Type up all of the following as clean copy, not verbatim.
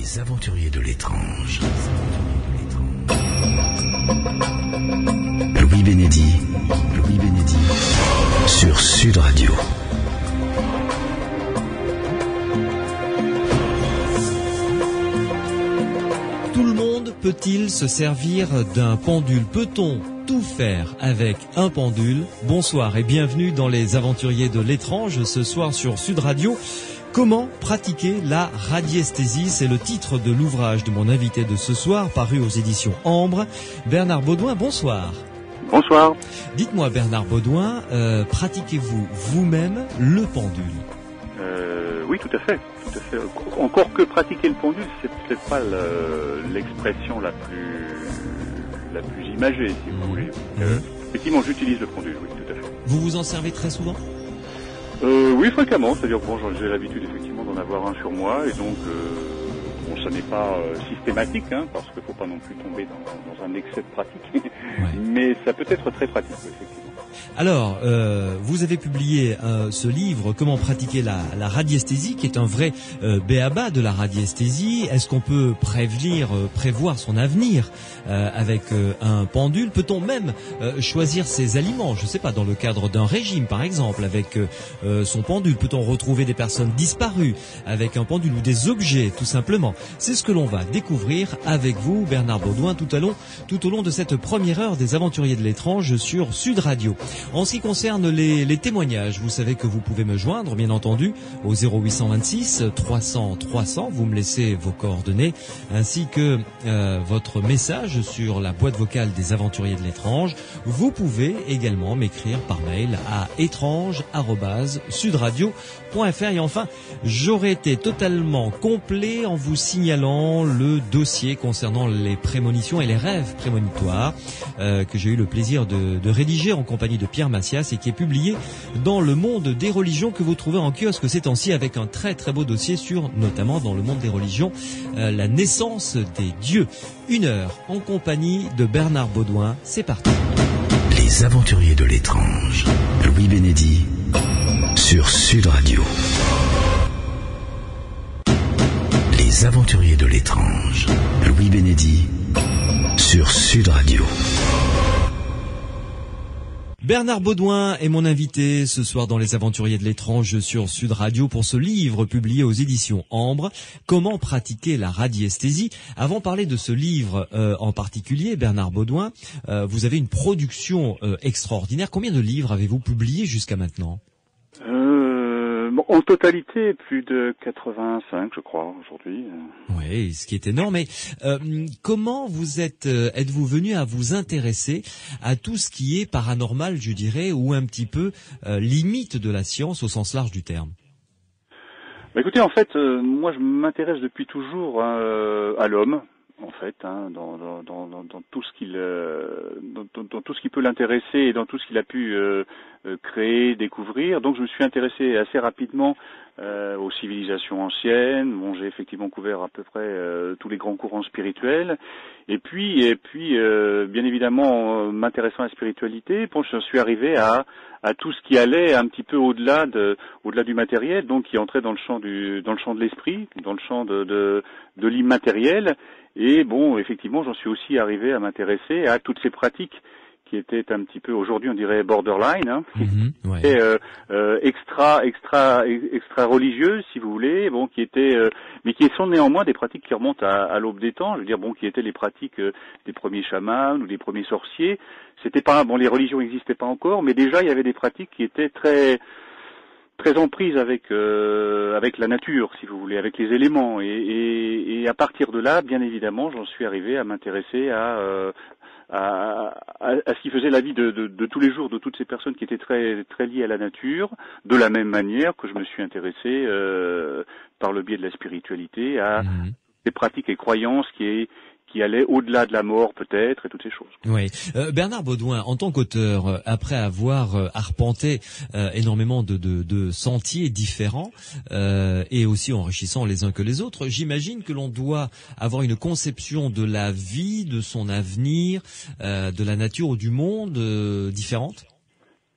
Les aventuriers de l'étrange. Louis Bénédy sur Sud Radio. Tout le monde peut-il se servir d'un pendule? Peut-on tout faire avec un pendule? Bonsoir et bienvenue dans les aventuriers de l'étrange ce soir sur Sud Radio. Comment pratiquer la radiesthésie? C'est le titre de l'ouvrage de mon invité de ce soir, paru aux éditions Ambre. Bernard Baudouin, bonsoir. Bonsoir. Dites-moi Bernard Baudouin, pratiquez-vous vous-même le pendule? Oui, tout à fait. Encore que pratiquer le pendule, c'est peut-être pas l'expression la plus imagée, si vous voulez. Effectivement, j'utilise le pendule, oui, tout à fait. Vous vous en servez très souvent? Oui, fréquemment. C'est-à-dire que j'ai l'habitude effectivement d'en avoir un sur moi, et donc ça n'est pas systématique, parce qu'il ne faut pas non plus tomber dans un excès de pratique. Ouais. Mais ça peut être très pratique, effectivement. Alors, vous avez publié ce livre, Comment pratiquer la radiesthésie, qui est un vrai b.a.-ba de la radiesthésie. Est-ce qu'on peut prévoir son avenir avec un pendule? Peut-on même choisir ses aliments? Je ne sais pas, dans le cadre d'un régime, par exemple, avec son pendule. Peut-on retrouver des personnes disparues avec un pendule ou des objets, tout simplement? C'est ce que l'on va découvrir avec vous, Bernard Baudouin, tout au long de cette première heure des aventuriers de l'étrange sur Sud Radio. En ce qui concerne les témoignages, vous savez que vous pouvez me joindre, bien entendu, au 0826 300 300. Vous me laissez vos coordonnées, ainsi que votre message sur la boîte vocale des aventuriers de l'étrange. Vous pouvez également m'écrire par mail à étrange@sudradio.fr. Et enfin, j'aurais été totalement complet en vous signalant le dossier concernant les prémonitions et les rêves prémonitoires que j'ai eu le plaisir de rédiger en compagnie de Pierre Massias et qui est publié dans Le Monde des Religions, que vous trouvez en kiosque ces temps-ci, avec un très très beau dossier sur, notamment dans Le Monde des Religions, la naissance des dieux. 1 heure en compagnie de Bernard Baudouin. C'est parti. Les aventuriers de l'étrange. Louis Bénédy sur Sud Radio. Les aventuriers de l'étrange. Louis Bénédy sur Sud Radio. Bernard Baudouin est mon invité ce soir dans Les Aventuriers de l'étrange sur Sud Radio pour ce livre publié aux éditions Ambre, Comment pratiquer la radiesthésie. Avant de parler de ce livre en particulier, Bernard Baudouin, vous avez une production extraordinaire. Combien de livres avez-vous publié jusqu'à maintenant? En totalité, plus de 85, je crois, aujourd'hui. Oui, ce qui est énorme. Mais comment êtes-vous venu à vous intéresser à tout ce qui est paranormal, je dirais, ou un petit peu limite de la science au sens large du terme? Écoutez, en fait, moi, je m'intéresse depuis toujours à l'homme, en fait, dans tout ce dans tout ce qui peut l'intéresser et dans tout ce qu'il a pu créer, découvrir. Donc je me suis intéressé assez rapidement aux civilisations anciennes. Bon, j'ai effectivement couvert à peu près tous les grands courants spirituels. Et puis bien évidemment, m'intéressant à la spiritualité, bon, je suis arrivé à tout ce qui allait un petit peu au-delà du matériel, donc qui entrait dans le champ de l'esprit, dans le champ de l'immatériel. Et bon, effectivement, j'en suis aussi arrivé à m'intéresser à toutes ces pratiques qui étaient un petit peu, aujourd'hui on dirait borderline, Ouais. extra religieuses, si vous voulez, bon, qui étaient, mais qui sont néanmoins des pratiques qui remontent à l'aube des temps. Je veux dire, bon, qui étaient les pratiques des premiers chamans ou des premiers sorciers. C'était pas, bon, les religions n'existaient pas encore, mais déjà il y avait des pratiques qui étaient très en prise avec la nature, si vous voulez, avec les éléments. Et à partir de là, bien évidemment, j'en suis arrivé à m'intéresser à ce qui faisait la vie de tous les jours de toutes ces personnes qui étaient très très liées à la nature, de la même manière que je me suis intéressé par le biais de la spiritualité à des pratiques et croyances qui allaient au-delà de la mort peut-être et toutes ces choses. Oui. Bernard Baudouin, en tant qu'auteur, après avoir arpenté énormément de sentiers différents et aussi enrichissant les uns que les autres, j'imagine que l'on doit avoir une conception de la vie, de son avenir, de la nature ou du monde différente.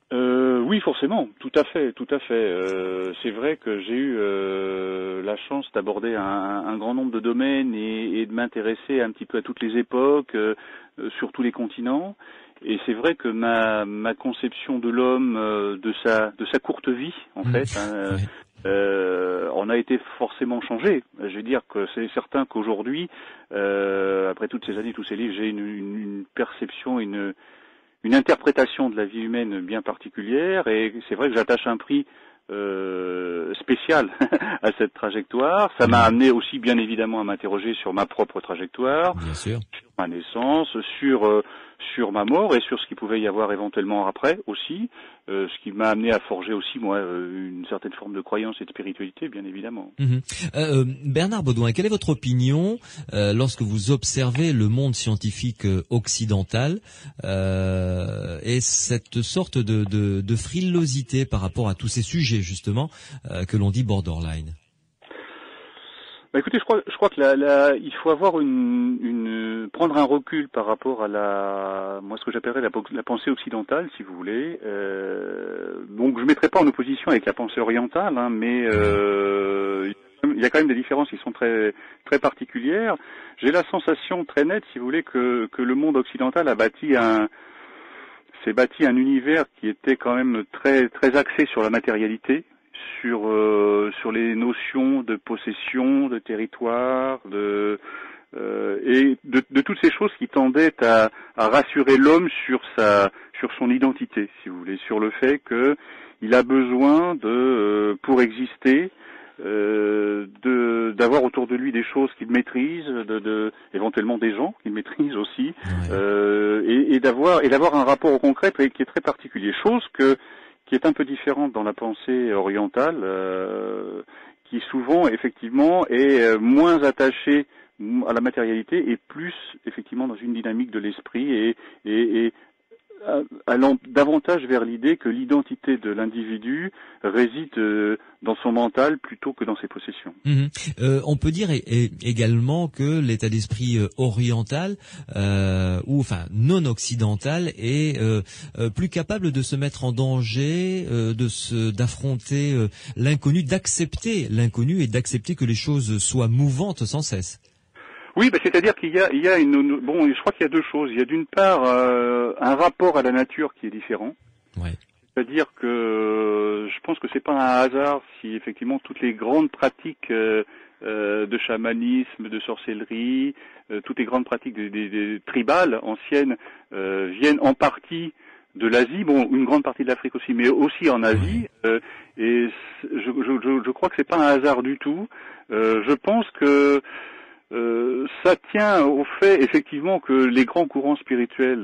Oui, forcément, tout à fait, tout à fait. C'est vrai que j'ai eu la chance d'aborder un grand nombre de domaines et de m'intéresser un petit peu à toutes les époques, sur tous les continents. Et c'est vrai que ma conception de l'homme, de sa courte vie, en fait, Ouais. on a été forcément changé. Je veux dire que c'est certain qu'aujourd'hui, après toutes ces années, tous ces livres, j'ai une perception, une interprétation de la vie humaine bien particulière, et c'est vrai que j'attache un prix spécial à cette trajectoire. Ça m'a amené aussi bien évidemment à m'interroger sur ma propre trajectoire, Bien sûr. sur ma naissance, sur ma mort et sur ce qu'il pouvait y avoir éventuellement après aussi, ce qui m'a amené à forger aussi moi une certaine forme de croyance et de spiritualité, bien évidemment. Bernard Baudouin, quelle est votre opinion lorsque vous observez le monde scientifique occidental et cette sorte de frilosité par rapport à tous ces sujets justement que l'on dit borderline? Bah écoutez, je crois que il faut avoir prendre un recul par rapport à moi ce que j'appellerais la pensée occidentale, si vous voulez. Donc je mettrai pas en opposition avec la pensée orientale, hein, mais il y a quand même des différences qui sont très très particulières. J'ai la sensation très nette, si vous voulez, que le monde occidental s'est bâti un univers qui était quand même très très axé sur la matérialité, sur les notions de possession, de territoire, et de toutes ces choses qui tendaient à rassurer l'homme sur son identité, si vous voulez, sur le fait que il a besoin pour exister, d'avoir autour de lui des choses qu'il maîtrise, éventuellement des gens qu'il maîtrise aussi, et d'avoir un rapport au concret qui est très particulier, chose qui est un peu différente dans la pensée orientale, qui souvent effectivement est moins attachée à la matérialité et plus effectivement dans une dynamique de l'esprit et allant davantage vers l'idée que l'identité de l'individu réside dans son mental plutôt que dans ses possessions. On peut dire également que l'état d'esprit oriental ou enfin non occidental est plus capable de se mettre en danger, d'affronter l'inconnu, d'accepter l'inconnu et d'accepter que les choses soient mouvantes sans cesse. Oui, c'est-à-dire qu'il y a je crois qu'il y a deux choses. Il y a d'une part un rapport à la nature qui est différent. Ouais. C'est-à-dire que je pense que c'est pas un hasard si effectivement toutes les grandes pratiques de chamanisme, de sorcellerie, toutes les grandes pratiques des tribales anciennes viennent en partie de l'Asie, une grande partie de l'Afrique aussi, mais aussi en Asie. Et je crois que c'est pas un hasard du tout. Je pense que ça tient au fait effectivement que les grands courants spirituels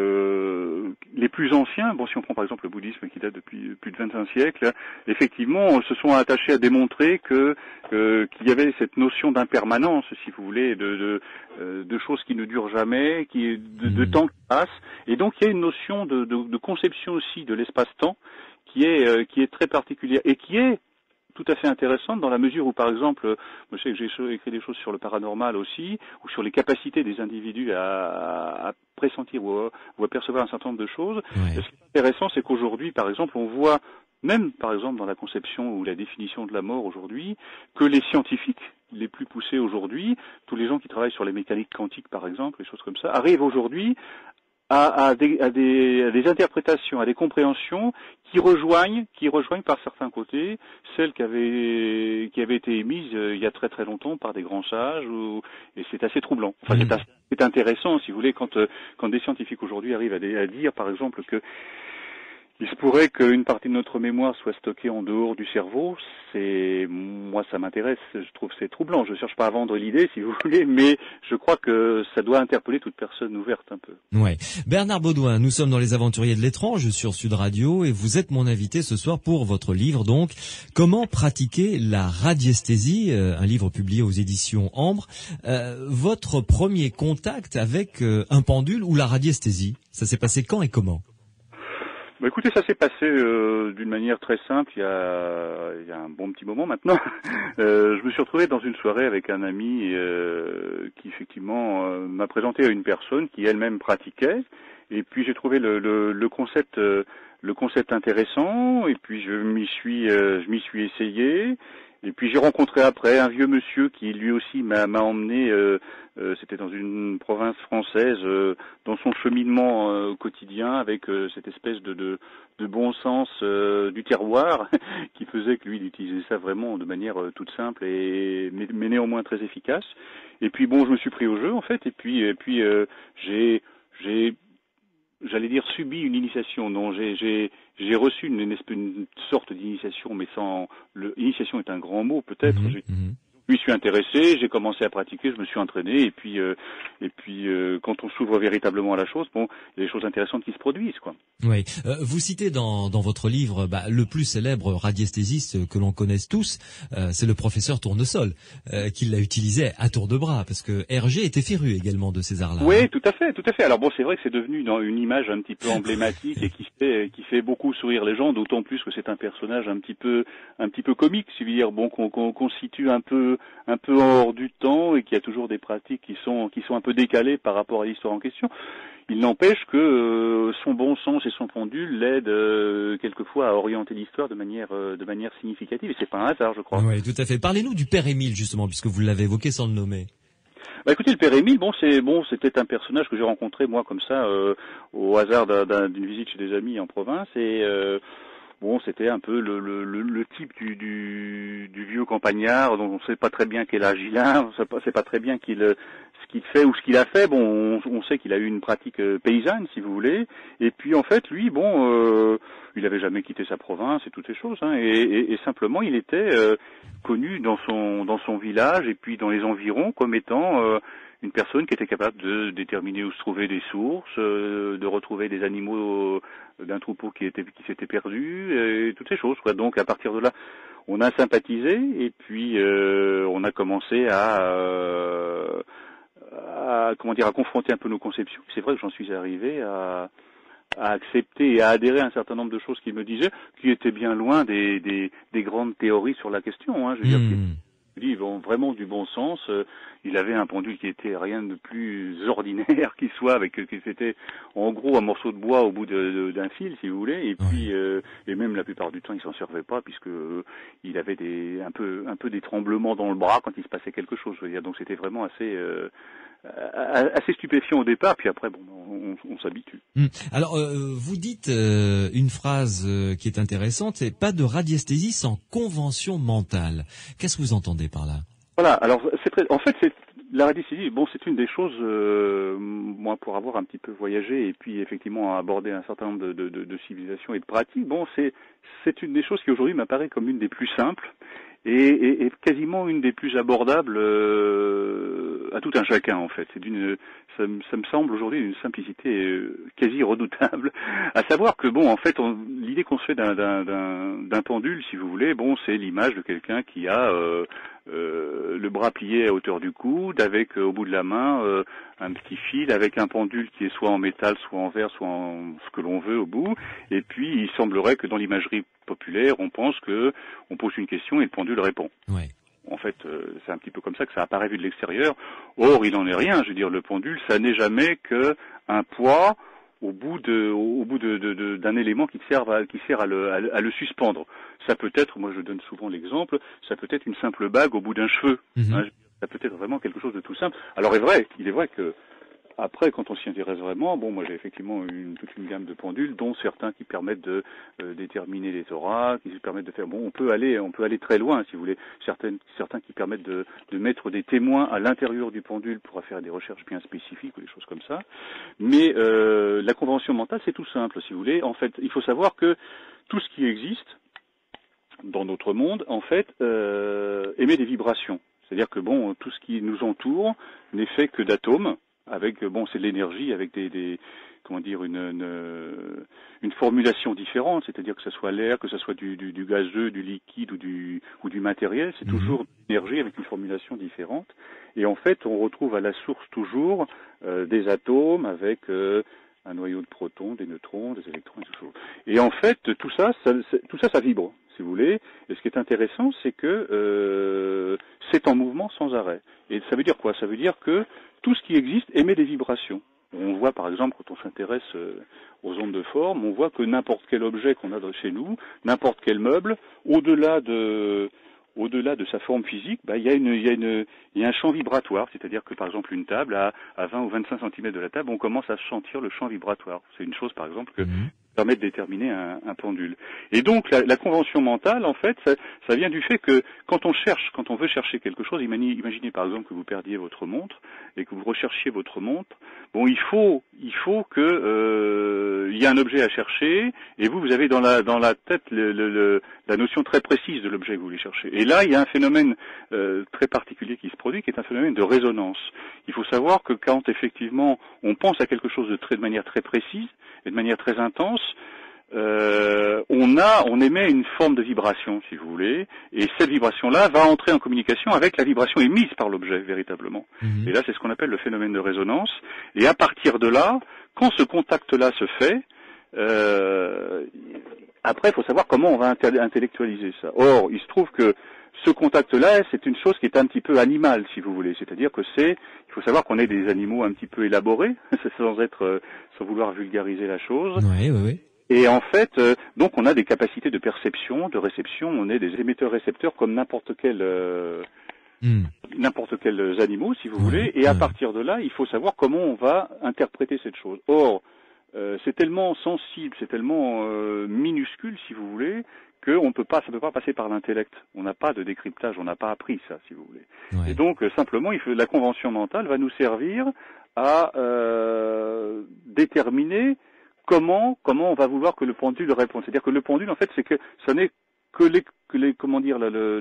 les plus anciens, si on prend par exemple le bouddhisme qui date depuis plus de 25 siècles, effectivement se sont attachés à démontrer qu'il y avait cette notion d'impermanence, si vous voulez, de choses qui ne durent jamais, de temps qui passe, et donc il y a une notion de conception aussi de l'espace-temps qui est très particulière et qui est tout à fait intéressante dans la mesure où, par exemple, je sais que j'ai écrit des choses sur le paranormal aussi, ou sur les capacités des individus à pressentir ou à percevoir un certain nombre de choses. Ce qui est intéressant, c'est qu'aujourd'hui, par exemple, on voit, même par exemple dans la conception ou la définition de la mort aujourd'hui, que les scientifiques les plus poussés aujourd'hui, tous les gens qui travaillent sur les mécaniques quantiques, par exemple, les choses comme ça, arrivent aujourd'hui à des interprétations, à des compréhensions qui rejoignent par certains côtés celles qui avaient été émises il y a très très longtemps par des grands sages, et c'est assez troublant. Enfin, c'est intéressant, si vous voulez, quand des scientifiques aujourd'hui arrivent à dire, par exemple, que il se pourrait qu'une partie de notre mémoire soit stockée en dehors du cerveau. Moi, ça m'intéresse. Je trouve que c'est troublant. Je cherche pas à vendre l'idée, si vous voulez, mais je crois que ça doit interpeller toute personne ouverte un peu. Ouais. Bernard Baudouin, nous sommes dans Les Aventuriers de l'étrange sur Sud Radio et vous êtes mon invité ce soir pour votre livre, donc, Comment pratiquer la radiesthésie, un livre publié aux éditions Ambre. Votre premier contact avec un pendule ou la radiesthésie, ça s'est passé quand et comment? Écoutez, ça s'est passé d'une manière très simple il y a un bon petit moment maintenant. Je me suis retrouvé dans une soirée avec un ami qui effectivement m'a présenté à une personne qui elle-même pratiquait, et puis j'ai trouvé le concept le concept intéressant, et puis je m'y suis essayé. Et puis j'ai rencontré après un vieux monsieur qui lui aussi m'a emmené, c'était dans une province française, dans son cheminement quotidien avec cette espèce de bon sens du terroir qui faisait que lui il utilisait ça vraiment de manière toute simple mais néanmoins très efficace. Et puis bon, je me suis pris au jeu en fait, et puis j'ai j'allais dire subi une initiation. Non, j'ai reçu une sorte d'initiation, mais sans initiation est un grand mot peut-être. Je m'y suis intéressé, j'ai commencé à pratiquer, je me suis entraîné, et puis quand on s'ouvre véritablement à la chose, bon, il y a des choses intéressantes qui se produisent, quoi. Oui, vous citez dans votre livre le plus célèbre radiesthésiste que l'on connaisse tous, c'est le professeur Tournesol, qui l'a utilisé à tour de bras, parce que Hergé était féru également de ces arts-là. Oui, tout à fait, tout à fait. Alors bon, c'est vrai que c'est devenu une image un petit peu emblématique et qui fait beaucoup sourire les gens, d'autant plus que c'est un personnage un petit peu comique, si vous voulez dire, bon, qu'on situe un peu hors du temps et qui a toujours des pratiques qui sont un peu décalées par rapport à l'histoire en question. Il n'empêche que son bon sens et son pendule l'aident quelquefois à orienter l'histoire de manière significative, et c'est pas un hasard, je crois. Oui, tout à fait. Parlez-nous du père Émile justement, puisque vous l'avez évoqué sans le nommer. Bah écoutez, le père Émile, c'était un personnage que j'ai rencontré moi comme ça au hasard d'une visite chez des amis en province, et bon, c'était un peu le type du vieux campagnard dont on ne sait pas très bien quel âge il a, on sait pas très bien ce qu'il fait ou ce qu'il a fait. Bon, on sait qu'il a eu une pratique paysanne, si vous voulez. Et puis en fait, lui, bon, il n'avait jamais quitté sa province et toutes ces choses, hein, et simplement, il était connu dans son village et puis dans les environs comme étant une personne qui était capable de déterminer où se trouvaient des sources, de retrouver des animaux d'un troupeau qui s'était perdu, et toutes ces choses, quoi. Donc à partir de là, on a sympathisé, et puis on a commencé à confronter un peu nos conceptions. C'est vrai que j'en suis arrivé à accepter et à adhérer à un certain nombre de choses qu'il me disait, qui étaient bien loin des grandes théories sur la question, hein. Je veux dire, ils ont vraiment du bon sens. Il avait un pendule qui était rien de plus ordinaire qui soit, qui c'était en gros un morceau de bois au bout d'un fil, si vous voulez. Et puis et même la plupart du temps, il s'en servait pas, puisque il avait un peu des tremblements dans le bras quand il se passait quelque chose. Je veux dire, donc c'était vraiment assez stupéfiant au départ, puis après, bon, on s'habitue. Alors, vous dites une phrase qui est intéressante, c'est pas de radiesthésie sans convention mentale. Qu'est-ce que vous entendez par là? Voilà. Alors, la radiesthésie. Bon, c'est une des choses, moi, pour avoir un petit peu voyagé et puis effectivement aborder un certain nombre de civilisations et de pratiques. Bon, c'est une des choses qui aujourd'hui m'apparaît comme une des plus simples et quasiment une des plus abordables à tout un chacun, en fait. Ça me semble aujourd'hui d'une simplicité quasi redoutable, à savoir que bon, en fait, l'idée qu'on se fait d'un pendule, si vous voulez, bon, c'est l'image de quelqu'un qui a le bras plié à hauteur du coude, avec au bout de la main un petit fil, avec un pendule qui est soit en métal, soit en verre, soit en ce que l'on veut au bout. Et puis, il semblerait que dans l'imagerie populaire, on pense que on pose une question et le pendule répond. Ouais. En fait, c'est un petit peu comme ça que ça apparaît vu de l'extérieur. Or, il n'en est rien. Je veux dire, le pendule, ça n'est jamais qu'un poids au bout d'un élément qui sert à le suspendre. Ça peut être, moi je donne souvent l'exemple, ça peut être une simple bague au bout d'un cheveu. Hein, ça peut être vraiment quelque chose de tout simple. Alors il est vrai que après, quand on s'y intéresse vraiment, bon, moi j'ai effectivement toute une gamme de pendules, dont certains qui permettent de déterminer les auras, qui permettent de faire. Bon, on peut aller très loin, si vous voulez. Certains qui permettent de mettre des témoins à l'intérieur du pendule pour faire des recherches bien spécifiques ou des choses comme ça. Mais la convention mentale, c'est tout simple, si vous voulez. En fait, il faut savoir que tout ce qui existe dans notre monde, en fait, émet des vibrations. C'est-à-dire que bon, tout ce qui nous entoure n'est fait que d'atomes. Avec c'est de l'énergie avec une formulation différente, c'est-à-dire que ce soit l'air, que ce soit du gazeux, du liquide ou du matériel, c'est toujours de l'énergie avec une formulation différente. Et en fait, on retrouve à la source toujours des atomes avec un noyau de protons, des neutrons, des électrons et tout ça. Et en fait, tout ça vibre, si vous voulez. Et ce qui est intéressant, c'est que c'est en mouvement sans arrêt. Et ça veut dire quoi? Ça veut dire que tout ce qui existe émet des vibrations. On voit par exemple quand on s'intéresse aux ondes de forme, on voit que n'importe quel objet qu'on a chez nous, n'importe quel meuble, au-delà de sa forme physique, il y a un champ vibratoire, c'est-à-dire que par exemple une table à 20 ou 25 cm de la table, on commence à sentir le champ vibratoire. C'est une chose par exemple que permet de déterminer un pendule. Et donc la convention mentale, en fait, ça vient du fait que quand on veut chercher quelque chose, imaginez par exemple que vous perdiez votre montre et que vous recherchiez votre montre, bon, il faut que il y a un objet à chercher et vous avez dans la tête la notion très précise de l'objet que vous voulez chercher. Et là, il y a un phénomène très particulier qui se produit, qui est un phénomène de résonance. Il faut savoir que quand effectivement on pense à quelque chose de manière très précise et de manière très intense, on émet une forme de vibration, si vous voulez, et cette vibration-là va entrer en communication avec la vibration émise par l'objet, véritablement. Et là, c'est ce qu'on appelle le phénomène de résonance. Et à partir de là, quand ce contact-là se fait, après, il faut savoir comment on va intellectualiser ça. Or, il se trouve que ce contact-là, c'est une chose qui est un petit peu animale, si vous voulez. C'est-à-dire que il faut savoir qu'on est des animaux un petit peu élaborés, sans vouloir vulgariser la chose. Oui. Et en fait, donc on a des capacités de perception, de réception, on est des émetteurs-récepteurs comme n'importe quels animaux, si vous voulez. Et à partir de là, il faut savoir comment on va interpréter cette chose. Or, c'est tellement sensible, c'est tellement minuscule, si vous voulez, que ça ne peut pas passer par l'intellect. On n'a pas de décryptage, on n'a pas appris ça, si vous voulez. Ouais. Et donc, simplement, la convention mentale va nous servir à déterminer comment on va vouloir que le pendule réponde. C'est-à-dire que le pendule, en fait, ça n'est que les comment dire,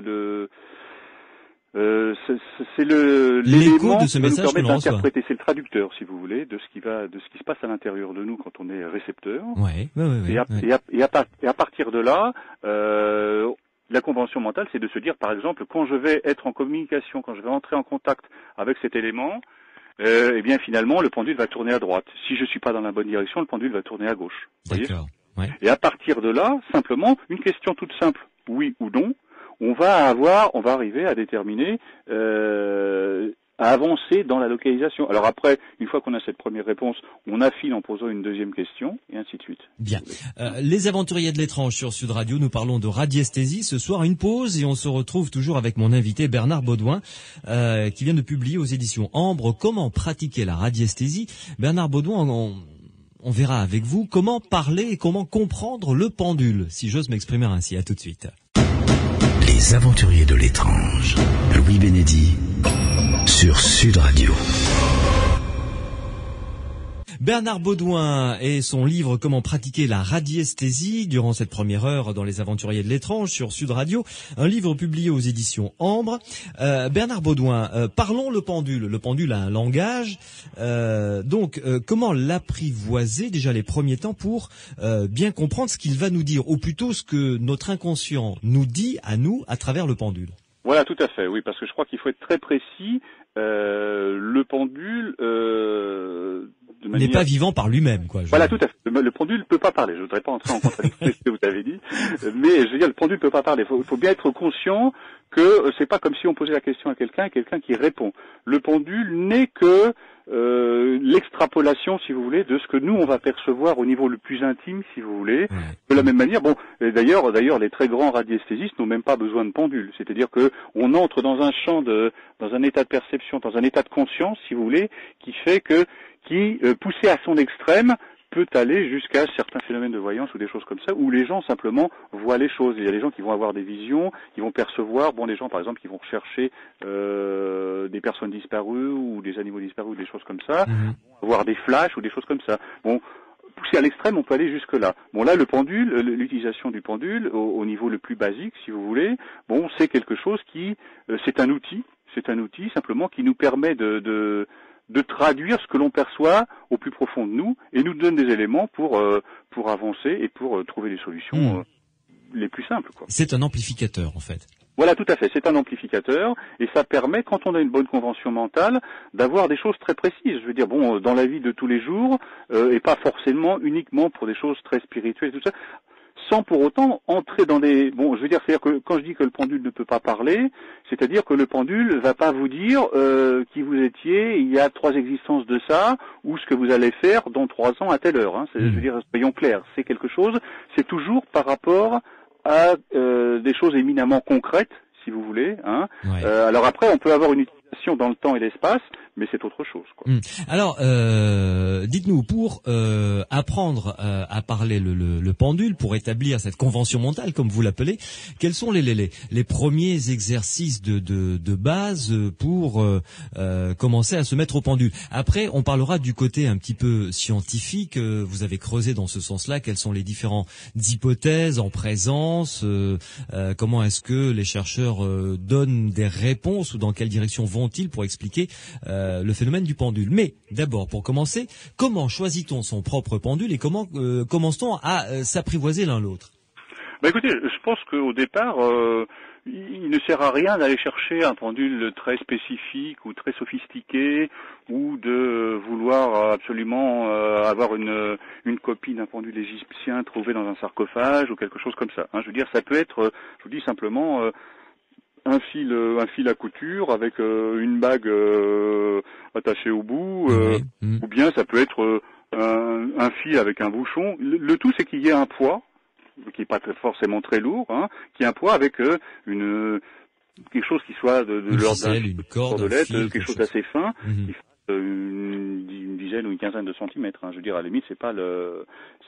c'est l'élément de ce message qui nous permet d'interpréter. C'est le traducteur, si vous voulez, de ce qui se passe à l'intérieur de nous quand on est récepteur. Et à partir de là, la convention mentale, c'est de se dire, par exemple, quand je vais être en communication, quand je vais entrer en contact avec cet élément, eh bien finalement, le pendule va tourner à droite. Si je suis pas dans la bonne direction, le pendule va tourner à gauche. D'accord. Ouais. Et à partir de là, simplement, une question toute simple, oui ou non, on va arriver à déterminer, à avancer dans la localisation. Alors après, une fois qu'on a cette première réponse, on affine en posant une deuxième question, et ainsi de suite. Bien. Les aventuriers de l'étrange sur Sud Radio, nous parlons de radiesthésie. Ce soir, une pause, et on se retrouve toujours avec mon invité Bernard Baudouin, qui vient de publier aux éditions Ambre Comment pratiquer la radiesthésie. Bernard Baudouin, on verra avec vous comment parler et comment comprendre le pendule, si j'ose m'exprimer ainsi. À tout de suite. Les aventuriers de l'étrange. Louis Bénédy sur Sud Radio. Bernard Baudouin et son livre Comment pratiquer la radiesthésie durant cette première heure dans Les Aventuriers de l'étrange sur Sud Radio, un livre publié aux éditions Ambre. Bernard Baudouin, parlons le pendule. Le pendule a un langage, donc comment l'apprivoiser déjà les premiers temps pour bien comprendre ce qu'il va nous dire, ou plutôt ce que notre inconscient nous dit à nous à travers le pendule. Voilà, tout à fait, oui, parce que je crois qu'il faut être très précis. Le pendule n'est pas vivant par lui-même, quoi. Voilà, tout à fait. Le pendule ne peut pas parler. Je ne voudrais pas entrer en contradiction avec ce que vous avez dit, mais je veux dire, le pendule ne peut pas parler. Il faut bien être conscient que c'est pas comme si on posait la question à quelqu'un qui répond. Le pendule n'est que l'extrapolation, si vous voulez, de ce que nous on va percevoir au niveau le plus intime, si vous voulez. De la même manière, bon, d'ailleurs, les très grands radiesthésistes n'ont même pas besoin de pendule. C'est-à-dire que on entre dans un champ dans un état de perception, dans un état de conscience, si vous voulez, qui fait qui poussé à son extrême, peut aller jusqu'à certains phénomènes de voyance ou des choses comme ça, où les gens simplement voient les choses. Il y a des gens qui vont avoir des visions, qui vont percevoir, des gens par exemple qui vont rechercher des personnes disparues ou des animaux disparus ou des choses comme ça, voir des flashs ou des choses comme ça. Bon, poussé à l'extrême, on peut aller jusque là. Bon, là, le pendule, l'utilisation du pendule au niveau le plus basique, si vous voulez, bon, c'est quelque chose c'est un outil simplement qui nous permet de traduire ce que l'on perçoit au plus profond de nous et nous donne des éléments pour avancer et pour trouver des solutions les plus simples, quoi. C'est un amplificateur, en fait. Voilà, tout à fait. C'est un amplificateur et ça permet, quand on a une bonne convention mentale, d'avoir des choses très précises. Je veux dire, bon, dans la vie de tous les jours et pas forcément uniquement pour des choses très spirituelles et tout ça. sans pour autant entrer dans les... Bon, je veux dire, c'est-à-dire que quand je dis que le pendule ne peut pas parler, c'est-à-dire que le pendule va pas vous dire qui vous étiez il y a 3 existences de ça, ou ce que vous allez faire dans 3 ans à telle heure. Hein. Je veux dire, soyons clairs, c'est quelque chose, c'est toujours par rapport à des choses éminemment concrètes, si vous voulez. Hein. Ouais. Alors après, on peut avoir une utilisation dans le temps et l'espace, mais c'est autre chose, quoi. Alors, dites-nous, pour apprendre à parler le pendule, pour établir cette convention mentale, comme vous l'appelez, quels sont les premiers exercices de base pour commencer à se mettre au pendule? Après, on parlera du côté un petit peu scientifique. Vous avez creusé dans ce sens-là. Quelles sont les différentes hypothèses en présence? Comment est-ce que les chercheurs donnent des réponses, ou dans quelle direction vont-ils pour expliquer le phénomène du pendule? Mais d'abord, pour commencer, comment choisit-on son propre pendule et comment commence-t-on à s'apprivoiser l'un l'autre? Bah écoutez, je pense qu'au départ, il ne sert à rien d'aller chercher un pendule très spécifique ou très sophistiqué, ou de vouloir absolument avoir une copie d'un pendule égyptien trouvé dans un sarcophage ou quelque chose comme ça. Hein. Je veux dire, ça peut être, je vous dis simplement, un fil à couture avec une bague attachée au bout, ou bien ça peut être un fil avec un bouchon. Le tout, c'est qu'il y ait un poids, qui n'est pas forcément très lourd, hein, qui est un poids avec quelque chose qui soit de l'ordre d'une cordelette, quelque chose d'assez fin, qui fait une dizaine ou une quinzaine de centimètres. Hein. Je veux dire, à la limite, c'est pas le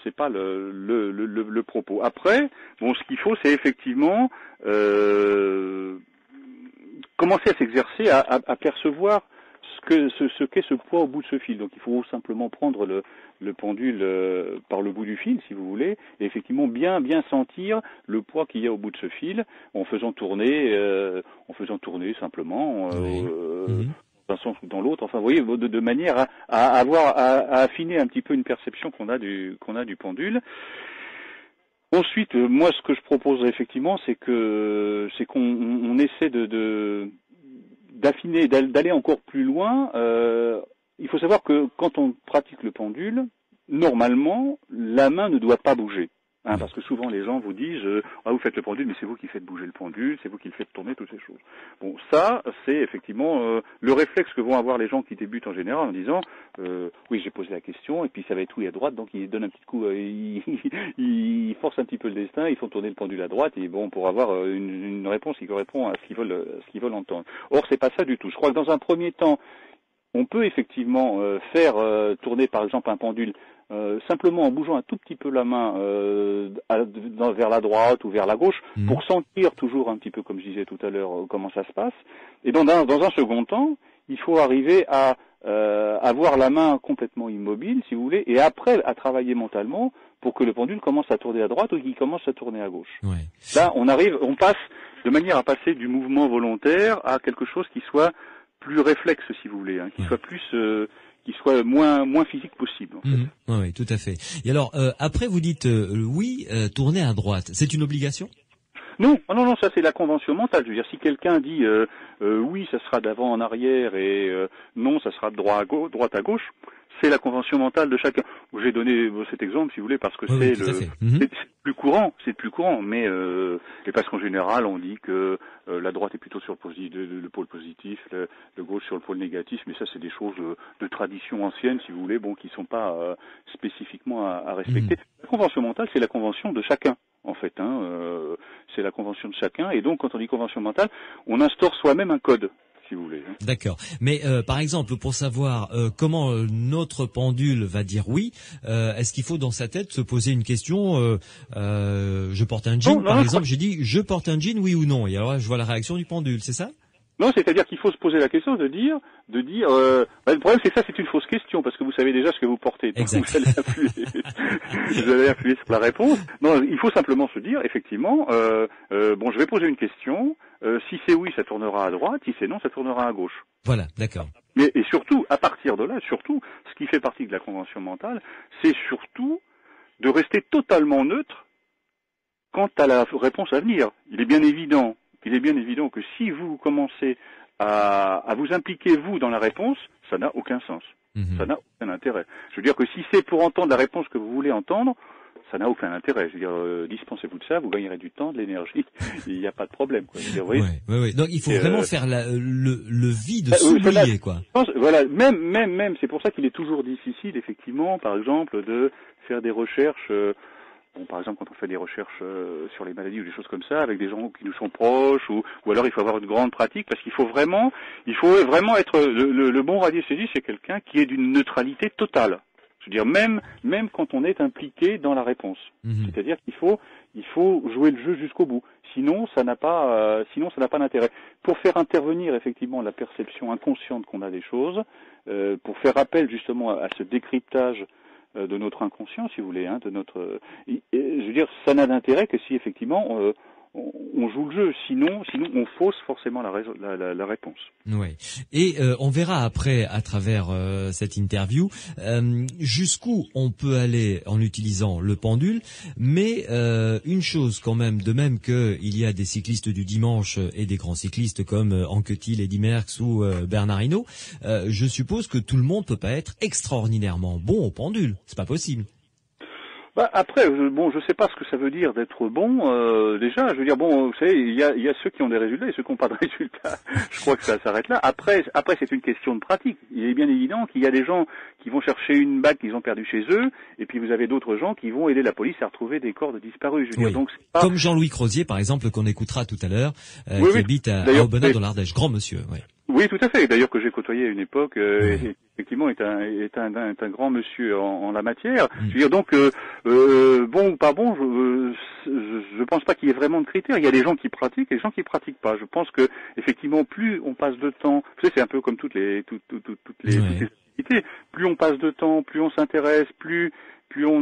propos. Après, bon, ce qu'il faut, c'est effectivement commencer à s'exercer à percevoir ce qu'est ce poids au bout de ce fil. Donc il faut simplement prendre le pendule par le bout du fil, si vous voulez, et effectivement bien sentir le poids qu'il y a au bout de ce fil, en faisant tourner simplement d'un sens ou dans l'autre. Enfin, vous voyez, de manière à affiner un petit peu une perception qu'on a du pendule. Ensuite, moi, ce que je propose effectivement, c'est qu'on essaie d'affiner, d'aller encore plus loin. Il faut savoir que quand on pratique le pendule, normalement, la main ne doit pas bouger. Hein, parce que souvent les gens vous disent vous faites le pendule, mais c'est vous qui faites bouger le pendule, c'est vous qui le faites tourner, toutes ces choses. Bon, ça, c'est effectivement le réflexe que vont avoir les gens qui débutent en général en disant oui, j'ai posé la question, et puis ça va être oui à droite, donc ils donnent un petit coup, ils forcent un petit peu le destin, ils font tourner le pendule à droite, et bon, pour avoir une réponse qui correspond à ce qu'ils veulent entendre. Or, c'est pas ça du tout. Je crois que dans un premier temps, on peut effectivement faire tourner par exemple un pendule simplement en bougeant un tout petit peu la main vers la droite ou vers la gauche, pour sentir toujours un petit peu, comme je disais tout à l'heure, comment ça se passe. Et dans un second temps, il faut arriver à avoir la main complètement immobile, si vous voulez, et après à travailler mentalement pour que le pendule commence à tourner à droite ou qu'il commence à tourner à gauche. Ouais. Là, on passe de manière à passer du mouvement volontaire à quelque chose qui soit plus réflexe, si vous voulez, hein, qui soit plus qui soit moins physique possible. En fait. Oui, tout à fait. Et alors, après, vous dites tourner à droite. C'est une obligation ? Non, ça c'est la convention mentale. Je veux dire, si quelqu'un dit oui, ça sera d'avant en arrière et non, ça sera de droite à gauche, c'est la convention mentale de chacun. J'ai donné cet exemple, si vous voulez, parce que c'est plus courant, mais et parce qu'en général, on dit que la droite est plutôt sur le pôle positif, le gauche sur le pôle négatif, mais ça, c'est des choses de tradition ancienne, si vous voulez, bon, qui sont pas spécifiquement à respecter. La convention mentale, c'est la convention de chacun. En fait, c'est la convention de chacun, et donc quand on dit convention mentale, on instaure soi-même un code, si vous voulez. D'accord. Mais par exemple, pour savoir comment notre pendule va dire oui, est-ce qu'il faut dans sa tête se poser une question je porte un jean, par exemple, j'ai dit je porte un jean, oui ou non, et alors je vois la réaction du pendule, c'est ça ? Non, c'est-à-dire qu'il faut se poser la question de dire le problème c'est ça, c'est une fausse question parce que vous savez déjà ce que vous portez. Donc vous allez appuyer sur la réponse. Non, il faut simplement se dire effectivement je vais poser une question, si c'est oui, ça tournera à droite, si c'est non, ça tournera à gauche. Voilà, d'accord. Et surtout, à partir de là, ce qui fait partie de la convention mentale, c'est surtout de rester totalement neutre quant à la réponse à venir. Il est bien évident que si vous commencez à vous impliquer, vous, dans la réponse, ça n'a aucun sens. Ça n'a aucun intérêt. Je veux dire que si c'est pour entendre la réponse que vous voulez entendre, ça n'a aucun intérêt. Je veux dire, dispensez-vous de ça, vous gagnerez du temps, de l'énergie, il n'y a pas de problème, quoi. Je veux dire, vous voyez, ouais. Donc il faut vraiment faire le vide, s'oublier, quoi. Je pense, voilà, même, c'est pour ça qu'il est toujours difficile, effectivement, par exemple, de faire des recherches. Bon, par exemple, quand on fait des recherches sur les maladies ou des choses comme ça, avec des gens qui nous sont proches, ou alors il faut avoir une grande pratique, parce qu'il faut vraiment être le bon radiesthésiste, c'est quelqu'un qui est d'une neutralité totale. Je veux dire, même quand on est impliqué dans la réponse. C'est-à-dire qu'il faut jouer le jeu jusqu'au bout. Sinon, ça n'a pas d'intérêt. Pour faire intervenir effectivement la perception inconsciente qu'on a des choses, pour faire appel justement à ce décryptage de notre inconscient, si vous voulez, de notre. Je veux dire, ça n'a d'intérêt que si effectivement on joue le jeu. Sinon, on fausse forcément la réponse. Ouais. Et on verra après, à travers cette interview, jusqu'où on peut aller en utilisant le pendule. Mais une chose quand même, de même que il y a des cyclistes du dimanche et des grands cyclistes comme Anquetil, Eddy Merckx ou Bernard Hinault, je suppose que tout le monde peut pas être extraordinairement bon au pendule. C'est pas possible. Bah après, je sais pas ce que ça veut dire d'être bon. Déjà, je veux dire, vous savez, il y a ceux qui ont des résultats et ceux qui n'ont pas de résultats. Je crois que ça s'arrête là. Après, c'est une question de pratique. Il est bien évident qu'il y a des gens qui vont chercher une bague qu'ils ont perdue chez eux, et puis vous avez d'autres gens qui vont aider la police à retrouver des corps de disparus. Je veux dire, donc c'est pas... Comme Jean-Louis Crozier, par exemple, qu'on écoutera tout à l'heure, qui habite à Aubenas dans l'Ardèche. Grand monsieur, oui. Oui, tout à fait. D'ailleurs, que j'ai côtoyé à une époque, effectivement, est un grand monsieur en la matière. Je veux dire, donc, bon ou pas bon, je pense pas qu'il y ait vraiment de critères. Il y a des gens qui pratiquent et des gens qui pratiquent pas. Je pense que, effectivement, plus on passe de temps, vous savez, c'est un peu comme toutes les activités. Plus on passe de temps, plus on s'intéresse, plus on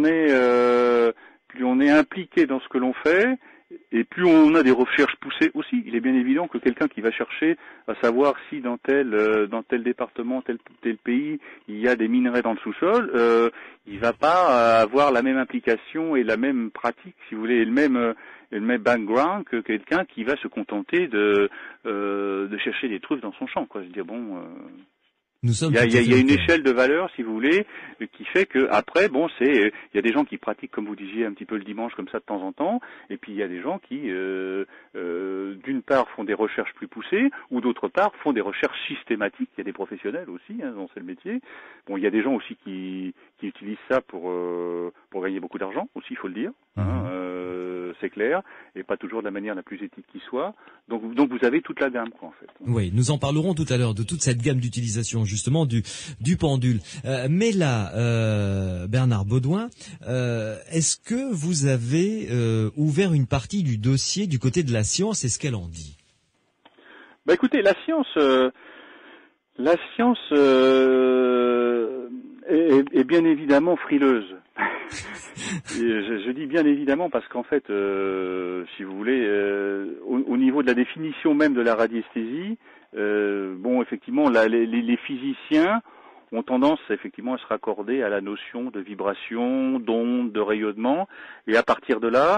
est impliqué dans ce que l'on fait. Et plus on a des recherches poussées aussi, il est bien évident que quelqu'un qui va chercher à savoir si dans tel département, tel pays, il y a des minerais dans le sous-sol, il va pas avoir la même implication et la même pratique, si vous voulez, et le même background que quelqu'un qui va se contenter de chercher des trucs dans son champ, quoi. Je veux dire, bon. Il y a une échelle de valeur, si vous voulez, qui fait que après, il y a des gens qui pratiquent, comme vous disiez, un petit peu le dimanche comme ça de temps en temps, et puis il y a des gens qui, d'une part, font des recherches plus poussées, ou d'autre part, font des recherches systématiques. Il y a des professionnels aussi, dont c'est le métier. Bon, il y a des gens aussi qui utilisent ça pour gagner beaucoup d'argent aussi, il faut le dire. C'est clair, et pas toujours de la manière la plus éthique qui soit. Donc vous avez toute la gamme, quoi, en fait. Oui, nous en parlerons tout à l'heure de toute cette gamme d'utilisation, justement, du pendule. Mais là, Bernard Baudouin, est-ce que vous avez ouvert une partie du dossier du côté de la science et ce qu'elle en dit? Bah écoutez, la science est bien évidemment frileuse. Je dis bien évidemment parce qu'en fait, si vous voulez, au niveau de la définition même de la radiesthésie, effectivement, les physiciens ont tendance effectivement à se raccorder à la notion de vibration, d'onde, de rayonnement, et à partir de là,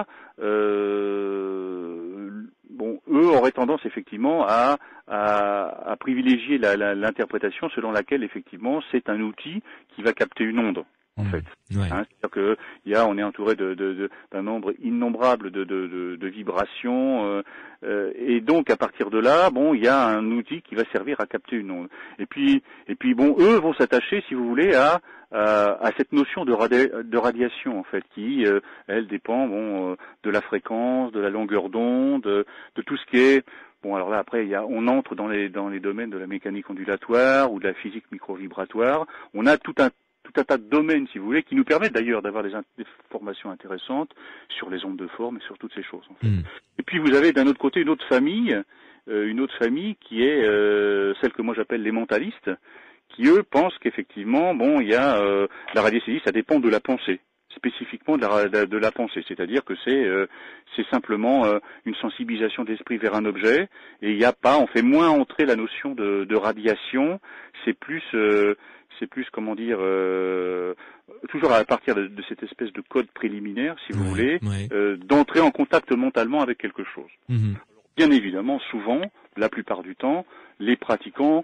eux auraient tendance effectivement à privilégier l'interprétation selon laquelle effectivement c'est un outil qui va capter une onde. En fait, c'est-à-dire que on est entouré d'un nombre innombrable de vibrations, et donc à partir de là, il y a un outil qui va servir à capter une onde. Et puis, eux vont s'attacher, si vous voulez, à cette notion de radiation en fait, qui elle dépend de la fréquence, de la longueur d'onde, de tout ce qui est. Bon, alors là après, on entre dans les domaines de la mécanique ondulatoire ou de la physique microvibratoire. On a tout un tas de domaines, si vous voulez, qui nous permettent d'ailleurs d'avoir des informations intéressantes sur les ondes de forme et sur toutes ces choses. En fait. Et puis vous avez d'un autre côté une autre famille qui est celle que moi j'appelle les mentalistes, qui eux pensent qu'effectivement, la radiesthésie, ça dépend de la pensée, spécifiquement de la pensée, c'est-à-dire que c'est simplement une sensibilisation d'esprit vers un objet, et on fait moins entrer la notion de radiation, c'est plus comment dire, toujours à partir de cette espèce de code préliminaire, si vous voulez, d'entrer en contact mentalement avec quelque chose. Bien évidemment, souvent, la plupart du temps, les pratiquants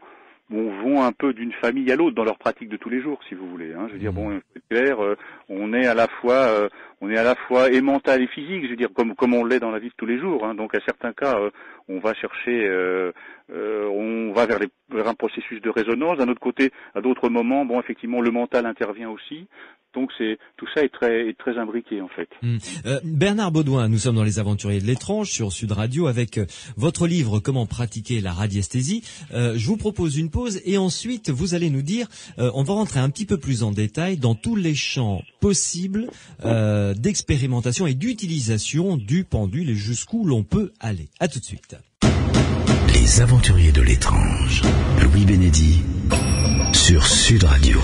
vont un peu d'une famille à l'autre dans leur pratique de tous les jours, si vous voulez. Hein. Je veux dire, bon, c'est clair, on est à la fois et mental et physique. Je veux dire, comme on l'est dans la vie de tous les jours. Hein. Donc, à certains cas, on va chercher, on va vers un processus de résonance. D'un autre côté, à d'autres moments, bon, effectivement, le mental intervient aussi. Donc tout ça est très imbriqué en fait. Bernard Baudouin, nous sommes dans les Aventuriers de l'étrange sur Sud Radio avec votre livre Comment pratiquer la radiesthésie. Je vous propose une pause et ensuite vous allez nous dire, on va rentrer un petit peu plus en détail dans tous les champs possibles d'expérimentation et d'utilisation du pendule et jusqu'où l'on peut aller. À tout de suite. Les Aventuriers de l'étrange. Louis Bénédy sur Sud Radio.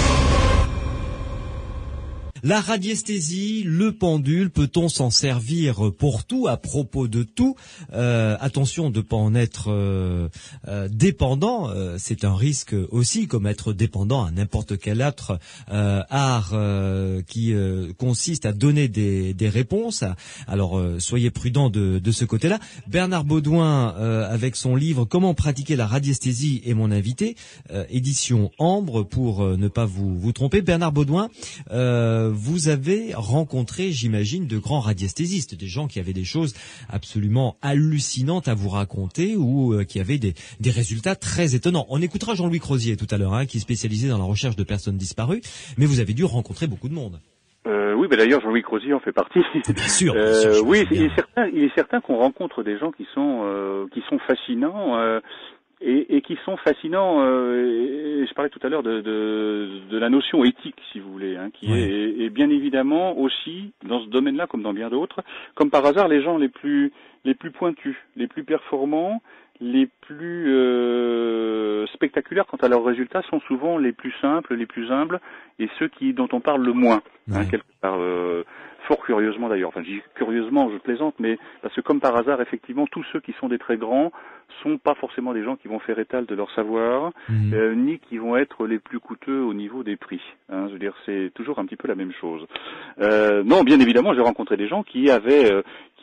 La radiesthésie, le pendule, peut-on s'en servir pour tout, à propos de tout? Attention de ne pas en être dépendant, c'est un risque aussi, comme être dépendant à n'importe quel autre art qui consiste à donner des réponses. Alors soyez prudents de ce côté-là. Bernard Baudouin, avec son livre Comment pratiquer la radiesthésie, est mon invité, édition Ambre, pour ne pas vous tromper. Bernard Baudouin, vous avez rencontré, j'imagine, de grands radiesthésistes, des gens qui avaient des choses absolument hallucinantes à vous raconter ou qui avaient des résultats très étonnants. On écoutera Jean-Louis Crozier tout à l'heure, qui est spécialisé dans la recherche de personnes disparues, mais vous avez dû rencontrer beaucoup de monde. Oui, d'ailleurs Jean-Louis Crozier en fait partie. Bien sûr. Oui, il est certain qu'on rencontre des gens qui sont fascinants. Et qui sont fascinants. Et je parlais tout à l'heure de la notion éthique, si vous voulez, qui est bien évidemment aussi dans ce domaine-là, comme dans bien d'autres, comme par hasard, les gens les plus pointus, les plus performants, les plus spectaculaires quant à leurs résultats sont souvent les plus simples, les plus humbles, et ceux dont on parle le moins, quelque part. Fort curieusement d'ailleurs, enfin je dis curieusement, je plaisante, mais parce que comme par hasard, effectivement, tous ceux qui sont des très grands sont pas forcément des gens qui vont faire étal de leur savoir, ni qui vont être les plus coûteux au niveau des prix. Je veux dire, c'est toujours un petit peu la même chose. Non, bien évidemment, j'ai rencontré des gens qui avaient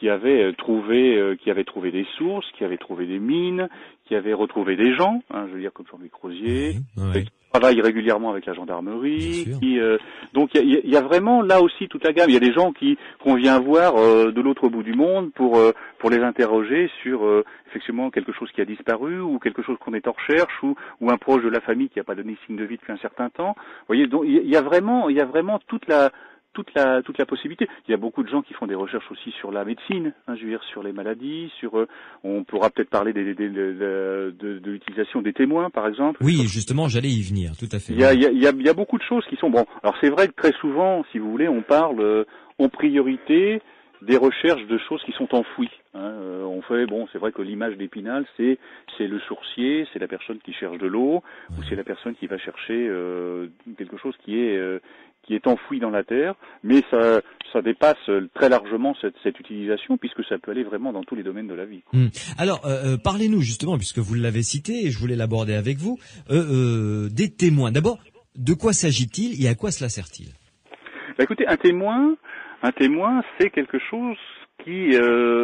trouvé des sources, qui avaient trouvé des mines, qui avaient retrouvé des gens, je veux dire comme Jean-Louis Crozier, qui travaillent régulièrement avec la gendarmerie, donc il y a vraiment là aussi toute la gamme. Il y a des gens qu'on vient voir de l'autre bout du monde pour les interroger sur effectivement quelque chose qui a disparu ou quelque chose qu'on est en recherche ou un proche de la famille qui n'a pas donné signe de vie depuis un certain temps. Vous voyez, donc il y a vraiment toute la possibilité. Il y a beaucoup de gens qui font des recherches aussi sur la médecine, je veux dire sur les maladies, on pourra peut-être parler de l'utilisation des témoins, par exemple. Oui, justement, j'allais y venir, tout à fait. Il y a beaucoup de choses qui sont bon. Alors c'est vrai que très souvent, si vous voulez, on parle en priorité des recherches de choses qui sont enfouies. C'est vrai que l'image d'Épinal, c'est le sourcier, c'est la personne qui cherche de l'eau, ou c'est la personne qui va chercher quelque chose qui est enfoui dans la terre, mais ça dépasse très largement cette utilisation, puisque ça peut aller vraiment dans tous les domaines de la vie. Alors, parlez-nous justement, puisque vous l'avez cité, et je voulais l'aborder avec vous, des témoins. D'abord, de quoi s'agit-il et à quoi cela sert-il? Écoutez, un témoin, c'est quelque chose qui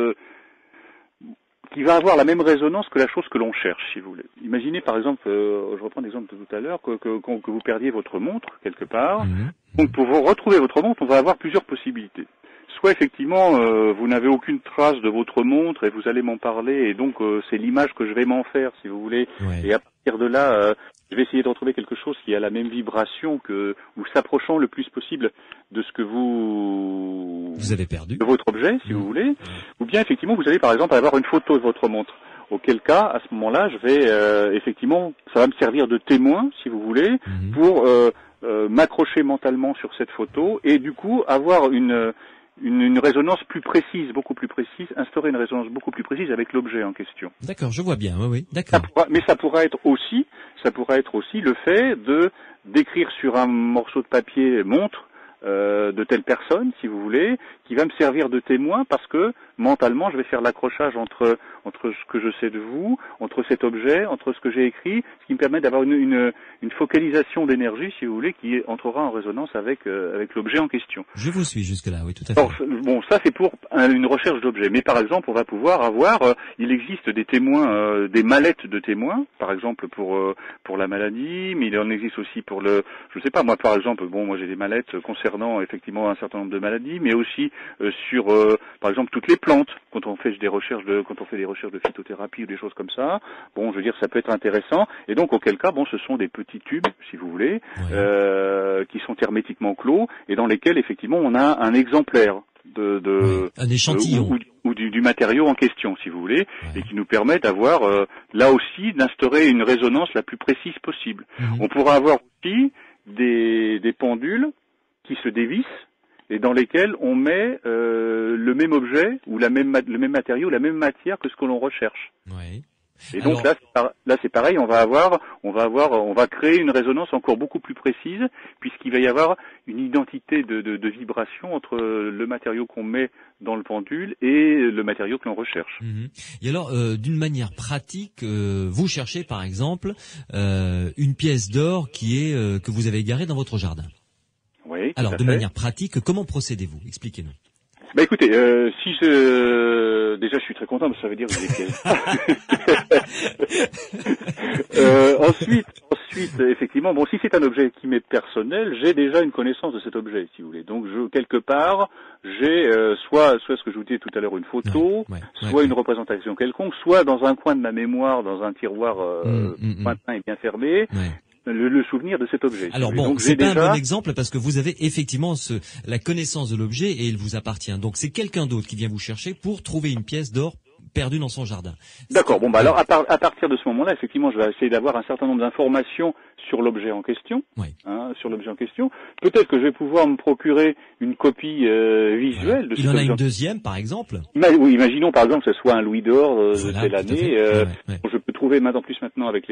va avoir la même résonance que la chose que l'on cherche, si vous voulez. Imaginez par exemple, je reprends l'exemple de tout à l'heure, que vous perdiez votre montre quelque part. Donc pour vous retrouver votre montre, on va avoir plusieurs possibilités. Soit effectivement, vous n'avez aucune trace de votre montre et vous allez m'en parler, et donc c'est l'image que je vais m'en faire, si vous voulez. Et à partir de là, je vais essayer de retrouver quelque chose qui a la même vibration ou s'approchant le plus possible de ce que vous avez perdu, de votre objet, si vous voulez. Ou bien effectivement, vous allez par exemple avoir une photo de votre montre. Auquel cas, à ce moment-là, je vais effectivement, ça va me servir de témoin, si vous voulez, pour m'accrocher mentalement sur cette photo et du coup avoir une résonance plus précise, beaucoup plus précise, instaurer une résonance beaucoup plus précise avec l'objet en question. D'accord, je vois bien, oui, d'accord. Mais ça pourra être aussi le fait d'écrire sur un morceau de papier montre de telle personne, si vous voulez, qui va me servir de témoin parce que mentalement, je vais faire l'accrochage entre ce que je sais de vous, entre cet objet, entre ce que j'ai écrit, ce qui me permet d'avoir une focalisation d'énergie, si vous voulez, qui entrera en résonance avec l'objet en question. Je vous suis jusque-là, oui, tout à fait. Alors, bon, ça c'est pour une recherche d'objets. Mais par exemple, on va pouvoir avoir, il existe des témoins, des mallettes de témoins, par exemple pour la maladie, mais il en existe aussi pour je sais pas, moi par exemple, moi j'ai des mallettes concernant effectivement un certain nombre de maladies, mais aussi sur, par exemple, toutes les plantes. Quand on fait des recherches de phytothérapie ou des choses comme ça, bon, je veux dire, ça peut être intéressant. Et donc, auquel cas, bon, ce sont des petits tubes, si vous voulez, qui sont hermétiquement clos et dans lesquels effectivement on a un exemplaire un échantillon ou du matériau en question, si vous voulez, et qui nous permet d'avoir là aussi d'instaurer une résonance la plus précise possible. On pourra avoir aussi des pendules qui se dévissent et dans lesquelles on met le même objet ou le même matériau, la même matière que ce que l'on recherche. Oui. Et donc là c'est pareil, on va créer une résonance encore beaucoup plus précise, puisqu'il va y avoir une identité de vibration entre le matériau qu'on met dans le pendule et le matériau que l'on recherche. Et alors, d'une manière pratique, vous cherchez par exemple une pièce d'or que vous avez égarée dans votre jardin. Oui. Alors, de manière pratique, comment procédez-vous? Expliquez-nous. Bah écoutez, déjà je suis très content parce que ça veut dire que j'ai des pièces. Ensuite, effectivement, bon, si c'est un objet qui m'est personnel, j'ai déjà une connaissance de cet objet, si vous voulez. Donc, quelque part, j'ai soit ce que je vous disais tout à l'heure, une photo, soit une représentation quelconque, soit dans un coin de ma mémoire, dans un tiroir lointain et bien fermé. Le souvenir de cet objet. Alors bon, c'est pas un bon exemple parce que vous avez effectivement la connaissance de l'objet et il vous appartient. Donc c'est quelqu'un d'autre qui vient vous chercher pour trouver une pièce d'or perdue dans son jardin. D'accord. Bon, alors à partir de ce moment-là, effectivement, je vais essayer d'avoir un certain nombre d'informations sur l'objet en question. Sur l'objet en question. Peut-être que je vais pouvoir me procurer une copie visuelle de cet objet. Il en a une deuxième, par exemple. Oui, imaginons par exemple que ce soit un louis d'or de telle année. Je peux trouver maintenant avec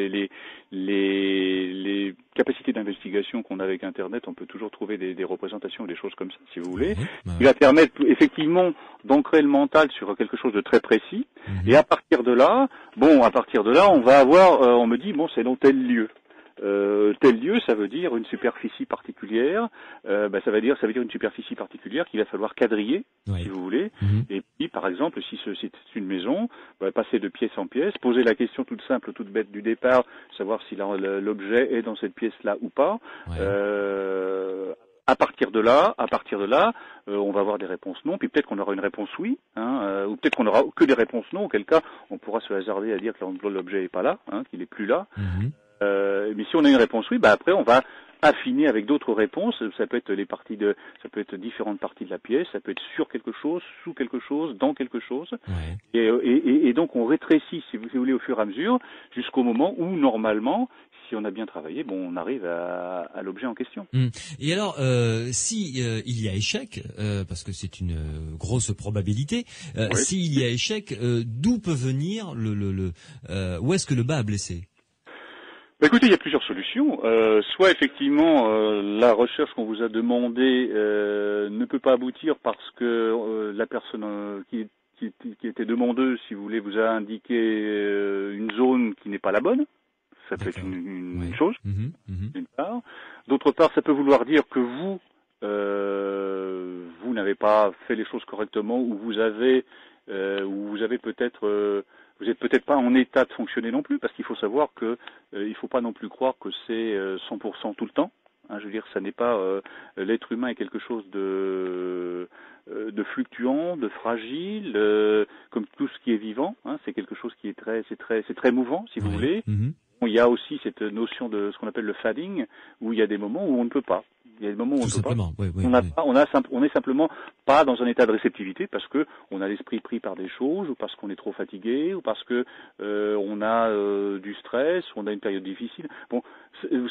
les capacités d'investigation qu'on a avec Internet, on peut toujours trouver des représentations ou des choses comme ça, si vous voulez. Il va permettre effectivement d'ancrer le mental sur quelque chose de très précis. Et à partir de là, on va avoir, on me dit, bon, c'est dans tel lieu. Tel lieu, ça veut dire une superficie particulière. Ça veut dire une superficie particulière qu'il va falloir quadriller, si vous voulez. Et puis, par exemple, si c'est une maison, passer de pièce en pièce, poser la question toute simple, toute bête du départ, savoir si l'objet est dans cette pièce-là ou pas. À partir de là, on va avoir des réponses non, puis peut-être qu'on aura une réponse oui, ou peut-être qu'on n'aura que des réponses non, auquel cas on pourra se hasarder à dire que l'objet n'est pas là, qu'il n'est plus là. Mais si on a une réponse oui, après on va affiner avec d'autres réponses. Ça peut être ça peut être différentes parties de la pièce, ça peut être sur quelque chose, sous quelque chose, dans quelque chose. Et donc on rétrécit, si vous voulez, au fur et à mesure, jusqu'au moment où normalement, si on a bien travaillé, on arrive à l'objet en question. Et alors, si il y a échec, parce que c'est une grosse probabilité, s'il y a échec, d'où peut venir où est-ce que le bas a blessé? Écoutez, il y a plusieurs solutions. Soit effectivement la recherche qu'on vous a demandée ne peut pas aboutir parce que la personne qui était demandeuse, si vous voulez, vous a indiqué une zone qui n'est pas la bonne. Ça peut être une chose, d'une part. D'autre part, ça peut vouloir dire que vous n'avez pas fait les choses correctement, ou vous avez peut-être vous n'êtes peut-être pas en état de fonctionner non plus, parce qu'il faut savoir que il faut pas non plus croire que c'est 100% tout le temps. Je veux dire, ça n'est pas l'être humain est quelque chose de fluctuant, de fragile, comme tout ce qui est vivant. C'est quelque chose qui est c'est très mouvant, si vous voulez. Il y a aussi cette notion de ce qu'on appelle le fading, où il y a des moments où on ne peut pas. Il y a des moments où on ne peut pas. On est simplement pas dans un état de réceptivité parce que on a l'esprit pris par des choses, ou parce qu'on est trop fatigué, ou parce que on a du stress, ou on a une période difficile. Bon, vous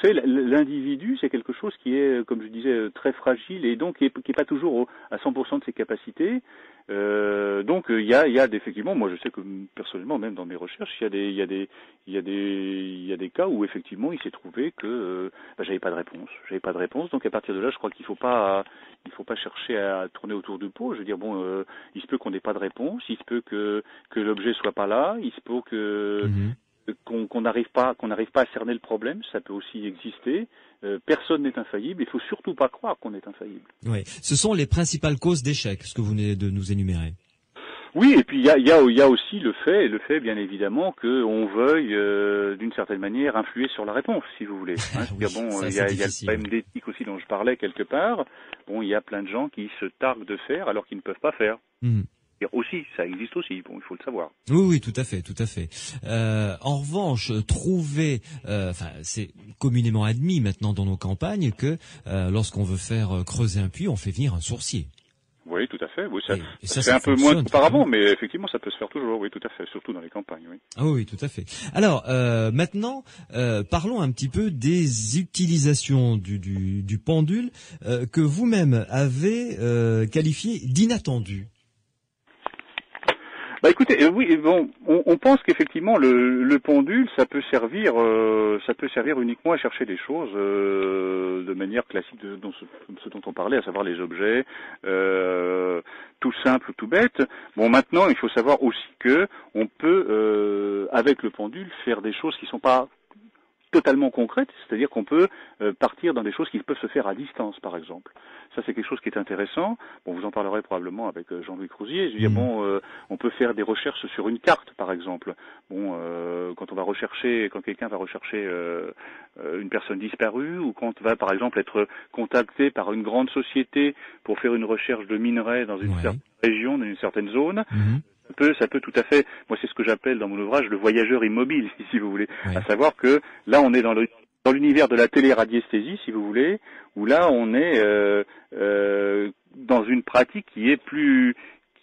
fait, l'individu, c'est quelque chose qui est, comme je disais, très fragile et donc qui est pas toujours à 100% de ses capacités. Donc il y a effectivement, moi je sais que personnellement, même dans mes recherches, il y a des cas où effectivement il s'est trouvé que j'avais pas de réponse. Donc à partir de là, je crois qu'il faut pas chercher à tourner autour du pot. Je veux dire, bon, il se peut qu'on n'ait pas de réponse, il se peut que l'objet soit pas là, il se peut que qu'on n'arrive pas à cerner le problème, ça peut aussi exister. Personne n'est infaillible, il faut surtout pas croire qu'on est infaillible. Oui, ce sont les principales causes d'échec, ce que vous venez de nous énumérer. Oui, et puis il y a aussi le fait bien évidemment qu'on veuille d'une certaine manière influer sur la réponse, si vous voulez. Hein. Oui, il y a le problème d'éthique aussi dont je parlais quelque part. Bon, il y a plein de gens qui se targuent de faire alors qu'ils ne peuvent pas faire. Aussi, ça existe aussi. Bon, il faut le savoir. Oui, tout à fait. En revanche, c'est communément admis maintenant dans nos campagnes que lorsqu'on veut faire creuser un puits, on fait venir un sourcier. Oui, tout à fait. Oui, ça c'est un peu moins qu'auparavant, mais effectivement, ça peut se faire toujours. Oui, tout à fait, surtout dans les campagnes. Oui. Ah oui, tout à fait. Alors maintenant, parlons un petit peu des utilisations du pendule que vous-même avez qualifié d'inattendu. Bah écoutez, oui, bon, on pense qu'effectivement le pendule, ça peut servir uniquement à chercher des choses de manière classique, ce dont on parlait, à savoir les objets, tout simple, tout bête. Bon, maintenant, il faut savoir aussi que on peut, avec le pendule, faire des choses qui sont pas totalement concrètes, c'est-à-dire qu'on peut partir dans des choses qui peuvent se faire à distance, par exemple. Ça, c'est quelque chose qui est intéressant. Bon, vous en parlerez probablement avec Jean-Louis Crousier. Je veux dire, bon, on peut faire des recherches sur une carte, par exemple. Bon, quand quelqu'un va rechercher une personne disparue, ou quand va, par exemple, être contacté par une grande société pour faire une recherche de minerais dans une certaine région, dans une certaine zone. Ça peut tout à fait, moi c'est ce que j'appelle dans mon ouvrage le voyageur immobile, si vous voulez. À savoir que là on est dans l'univers de la téléradiesthésie, si vous voulez, où là on est dans une pratique qui est plus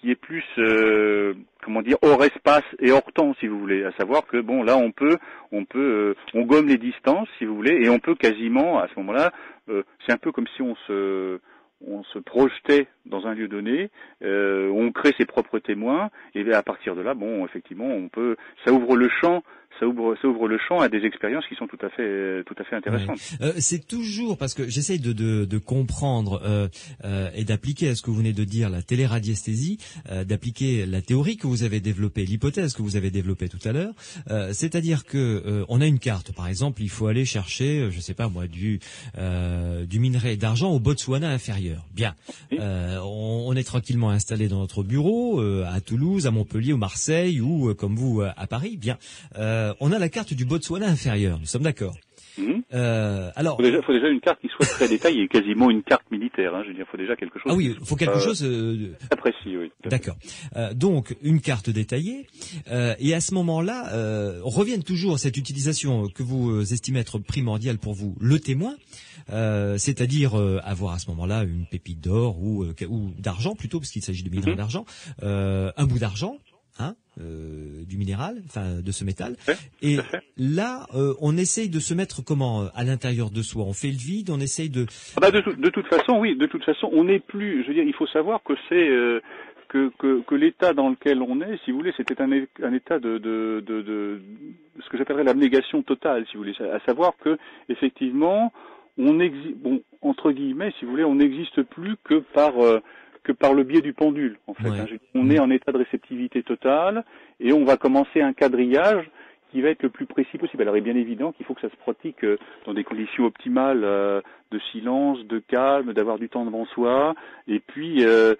hors espace et hors temps, si vous voulez. À savoir que bon, là on gomme les distances, si vous voulez, et on peut quasiment à ce moment-là, c'est un peu comme si on se projetait dans un lieu donné, on crée ses propres témoins, et à partir de là, bon, effectivement, ça ouvre le champ à des expériences qui sont tout à fait intéressantes. C'est toujours parce que j'essaye de comprendre et d'appliquer à ce que vous venez de dire la téléradiesthésie, d'appliquer la théorie que vous avez développée, l'hypothèse que vous avez développée tout à l'heure, c'est-à-dire que on a une carte, par exemple, il faut aller chercher, je sais pas moi, du minerai d'argent au Botswana inférieur. Bien, on est tranquillement installé dans notre bureau à Toulouse, à Montpellier ou Marseille ou comme vous à Paris. Bien. On a la carte du Botswana inférieur, nous sommes d'accord. Alors, faut déjà une carte qui soit très détaillée, quasiment une carte militaire. Hein, je veux dire, faut déjà quelque chose. Ah oui, faut quelque chose très précis, oui. D'accord. Donc une carte détaillée, et à ce moment-là, revienne toujours cette utilisation que vous estimez être primordiale pour vous, le témoin, c'est-à-dire avoir à ce moment-là une pépite d'or ou d'argent plutôt, parce qu'il s'agit de minerai d'argent, un bout d'argent. Du minéral, enfin de ce métal, et là on essaye de se mettre comment à l'intérieur de soi, on fait le vide, on essaye de... de toute façon on n'est plus, je veux dire, il faut savoir que c'est que l'état dans lequel on est, si vous voulez, c'était un état de ce que j'appellerais l'abnégation totale, si vous voulez, à savoir que effectivement entre guillemets, si vous voulez, on n'existe plus que par le biais du pendule, en fait. Ouais. On est en état de réceptivité totale et on va commencer un quadrillage qui va être le plus précis possible. Alors, il est bien évident qu'il faut que ça se pratique dans des conditions optimales de silence, de calme, d'avoir du temps devant soi, et puis un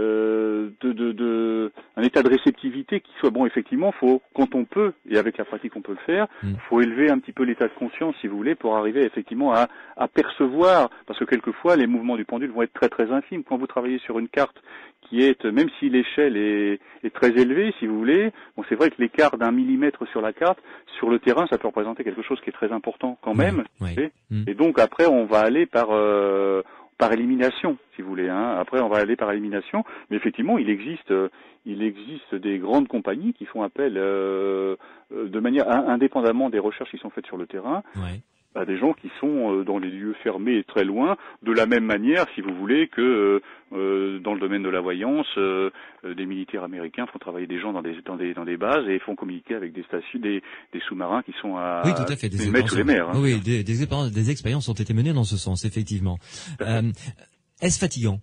état de réceptivité qui soit bon. Effectivement, quand on peut, et avec la pratique on peut le faire, faut élever un petit peu l'état de conscience, si vous voulez, pour arriver effectivement à percevoir, parce que quelquefois les mouvements du pendule vont être très très infimes. Quand vous travaillez sur une carte qui est, même si l'échelle est très élevée, si vous voulez, bon, c'est vrai que l'écart d'1 millimètre sur la carte, sur le terrain, ça peut représenter quelque chose qui est très important quand même. Et donc après, on va aller par élimination, si vous voulez. Après, on va aller par élimination. Mais effectivement, il existe des grandes compagnies qui font appel de manière indépendamment des recherches qui sont faites sur le terrain. à des gens qui sont dans les lieux fermés et très loin, de la même manière, si vous voulez, que dans le domaine de la voyance, des militaires américains font travailler des gens dans des bases et font communiquer avec des stations, des sous-marins qui sont à oui, tout à fait, des mètres sous les mers. Hein. Oui, des expériences ont été menées dans ce sens, effectivement. Est-ce fatigant?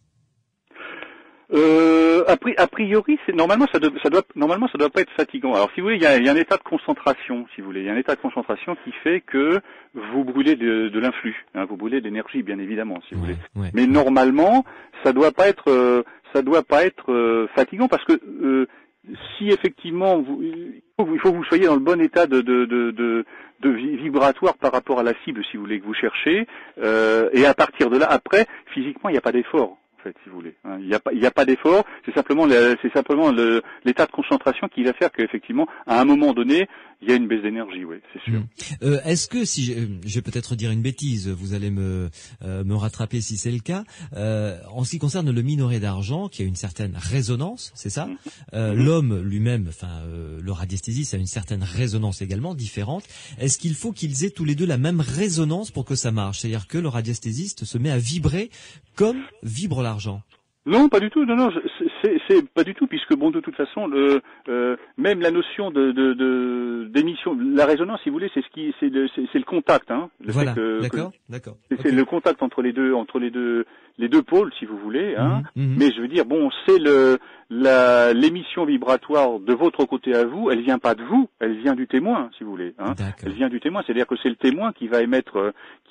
A priori, normalement ça doit pas être fatigant. Alors si vous voulez, il y a un état de concentration, si vous voulez, il y a un état de concentration qui fait que vous brûlez de l'influx, hein, vous brûlez de l'énergie, bien évidemment, si vous voulez. Ouais. Mais normalement, ça doit pas être fatigant parce que si effectivement il faut que vous soyez dans le bon état de vibratoire par rapport à la cible, si vous voulez, que vous cherchez, et à partir de là, après, physiquement, il n'y a pas d'effort. Si vous voulez, hein. Il n'y a pas d'effort, c'est simplement l'état de concentration qui va faire qu'effectivement, à un moment donné, il y a une baisse d'énergie, oui, c'est sûr. Est-ce que si je vais peut-être dire une bêtise, vous allez me rattraper si c'est le cas. En ce qui concerne le minerai d'argent, qui a une certaine résonance, c'est ça. L'homme lui-même, le radiesthésiste a une certaine résonance également différente. Est-ce qu'il faut qu'ils aient tous les deux la même résonance pour que ça marche? C'est-à-dire que le radiesthésiste se met à vibrer comme vibre l'argent? Non, pas du tout. Non, c'est pas du tout, puisque bon, de toute façon, même la notion d'émission, la résonance, si vous voulez, c'est le contact, hein. Voilà, d'accord. C'est le contact entre les deux pôles, si vous voulez, hein. Mais je veux dire, bon, c'est l'émission vibratoire de votre côté à vous, elle vient pas de vous, elle vient du témoin, si vous voulez, hein. Elle vient du témoin, c'est-à-dire que c'est le témoin qui va émettre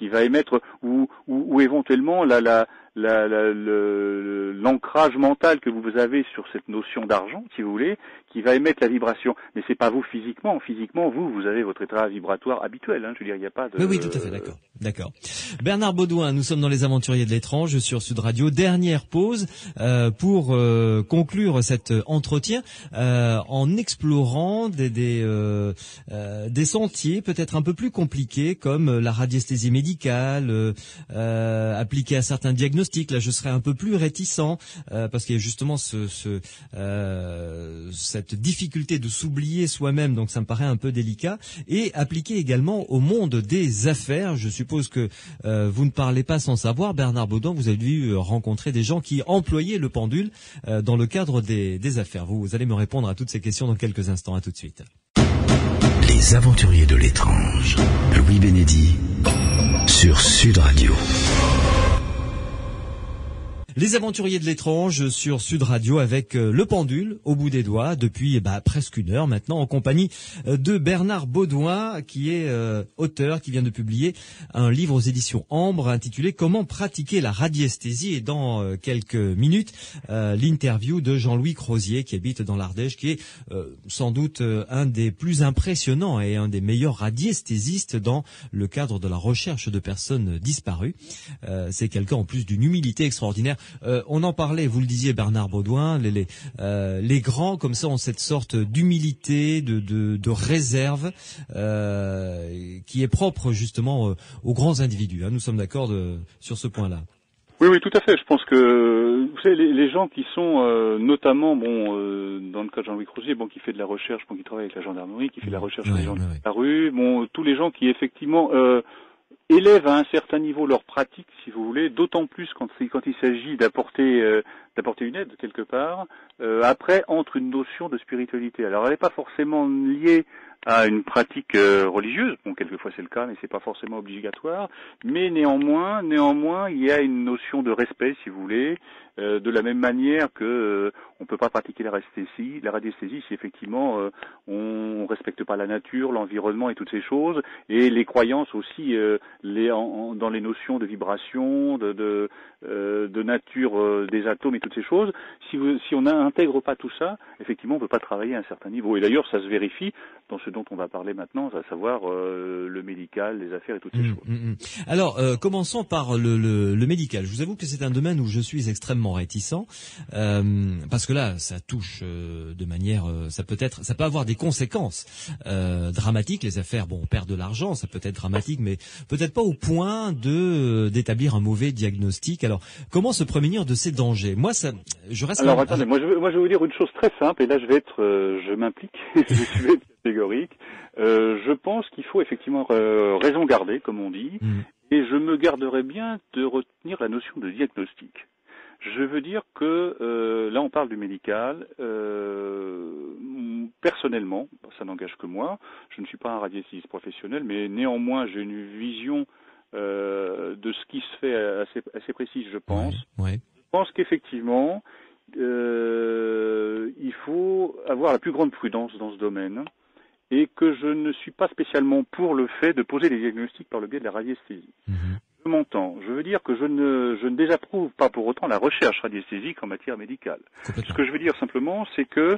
ou éventuellement l'ancrage mental que vous avez sur cette notion d'argent, si vous voulez, qui va émettre la vibration. Mais c'est pas vous physiquement. Physiquement, vous avez votre état vibratoire habituel, hein. Je veux dire, il n'y a pas de... Oui, tout à fait, d'accord. Bernard Baudouin, nous sommes dans Les Aventuriers de l'étrange sur Sud Radio. Dernière pause pour conclure cet entretien en explorant des sentiers peut-être un peu plus compliqués comme la radiesthésie médicale, appliquée à certains diagnostics. Là, je serais un peu plus réticent parce qu'il y a justement cette difficulté de s'oublier soi-même, donc ça me paraît un peu délicat, et appliqué également au monde des affaires. Je suppose que vous ne parlez pas sans savoir, Bernard Baudouin, vous avez dû rencontrer des gens qui employaient le pendule dans le cadre des affaires. Vous allez me répondre à toutes ces questions dans quelques instants. À tout de suite. Les Aventuriers de l'étrange, Louis Bénédy sur Sud Radio. Les Aventuriers de l'étrange sur Sud Radio avec le pendule au bout des doigts depuis presque une heure maintenant en compagnie de Bernard Baudouin qui est auteur, qui vient de publier un livre aux éditions Ambre intitulé Comment pratiquer la radiesthésie, et dans quelques minutes l'interview de Jean-Louis Crozier qui habite dans l'Ardèche, qui est sans doute un des plus impressionnants et un des meilleurs radiesthésistes dans le cadre de la recherche de personnes disparues. C'est quelqu'un en plus d'une humilité extraordinaire. On en parlait, vous le disiez Bernard Baudouin, les grands comme ça ont cette sorte d'humilité, de réserve qui est propre justement aux grands individus. Hein. Nous sommes d'accord sur ce point-là. Oui, tout à fait. Je pense que vous savez, les gens qui sont notamment dans le cas de Jean-Louis Crozier, qui fait de la recherche, qui travaille avec la gendarmerie, qui fait de la recherche sur les gens disparus, tous les gens qui effectivement élèvent à un certain niveau leur pratique, si vous voulez, d'autant plus quand il s'agit d'apporter une aide quelque part. Après, entre une notion de spiritualité. Alors, elle n'est pas forcément liée à une pratique religieuse. Bon, quelquefois c'est le cas, mais c'est pas forcément obligatoire. Mais néanmoins, il y a une notion de respect, si vous voulez, de la même manière que on peut pas pratiquer la radiesthésie si effectivement on respecte pas la nature, l'environnement et toutes ces choses, et les croyances aussi, dans les notions de vibration, de nature des atomes et toutes ces choses. Si on n'intègre pas tout ça, effectivement, on peut pas travailler à un certain niveau. Et d'ailleurs, ça se vérifie dans ce dont on va parler maintenant, à savoir le médical, les affaires et toutes ces choses. Alors, commençons par le médical. Je vous avoue que c'est un domaine où je suis extrêmement réticent, parce que là, ça touche de manière, ça peut avoir des conséquences dramatiques. Les affaires, on perd de l'argent, ça peut être dramatique, mais peut-être pas au point d'établir un mauvais diagnostic. Alors, comment se prémunir de ces dangers? Moi, je reste. Alors, attendez, moi je vais vous dire une chose très simple, et là je m'implique. catégorique. Je pense qu'il faut effectivement raison garder, comme on dit, et je me garderais bien de retenir la notion de diagnostic. Je veux dire que là on parle du médical. Personnellement, ça n'engage que moi. Je ne suis pas un radiesthésiste professionnel, mais néanmoins j'ai une vision de ce qui se fait assez précise, je pense. Ouais. Je pense qu'effectivement il faut avoir la plus grande prudence dans ce domaine et que je ne suis pas spécialement pour le fait de poser des diagnostics par le biais de la radiesthésie. Je m'entends. Je veux dire que je ne désapprouve pas pour autant la recherche radiesthésique en matière médicale. Ce que je veux dire simplement, c'est que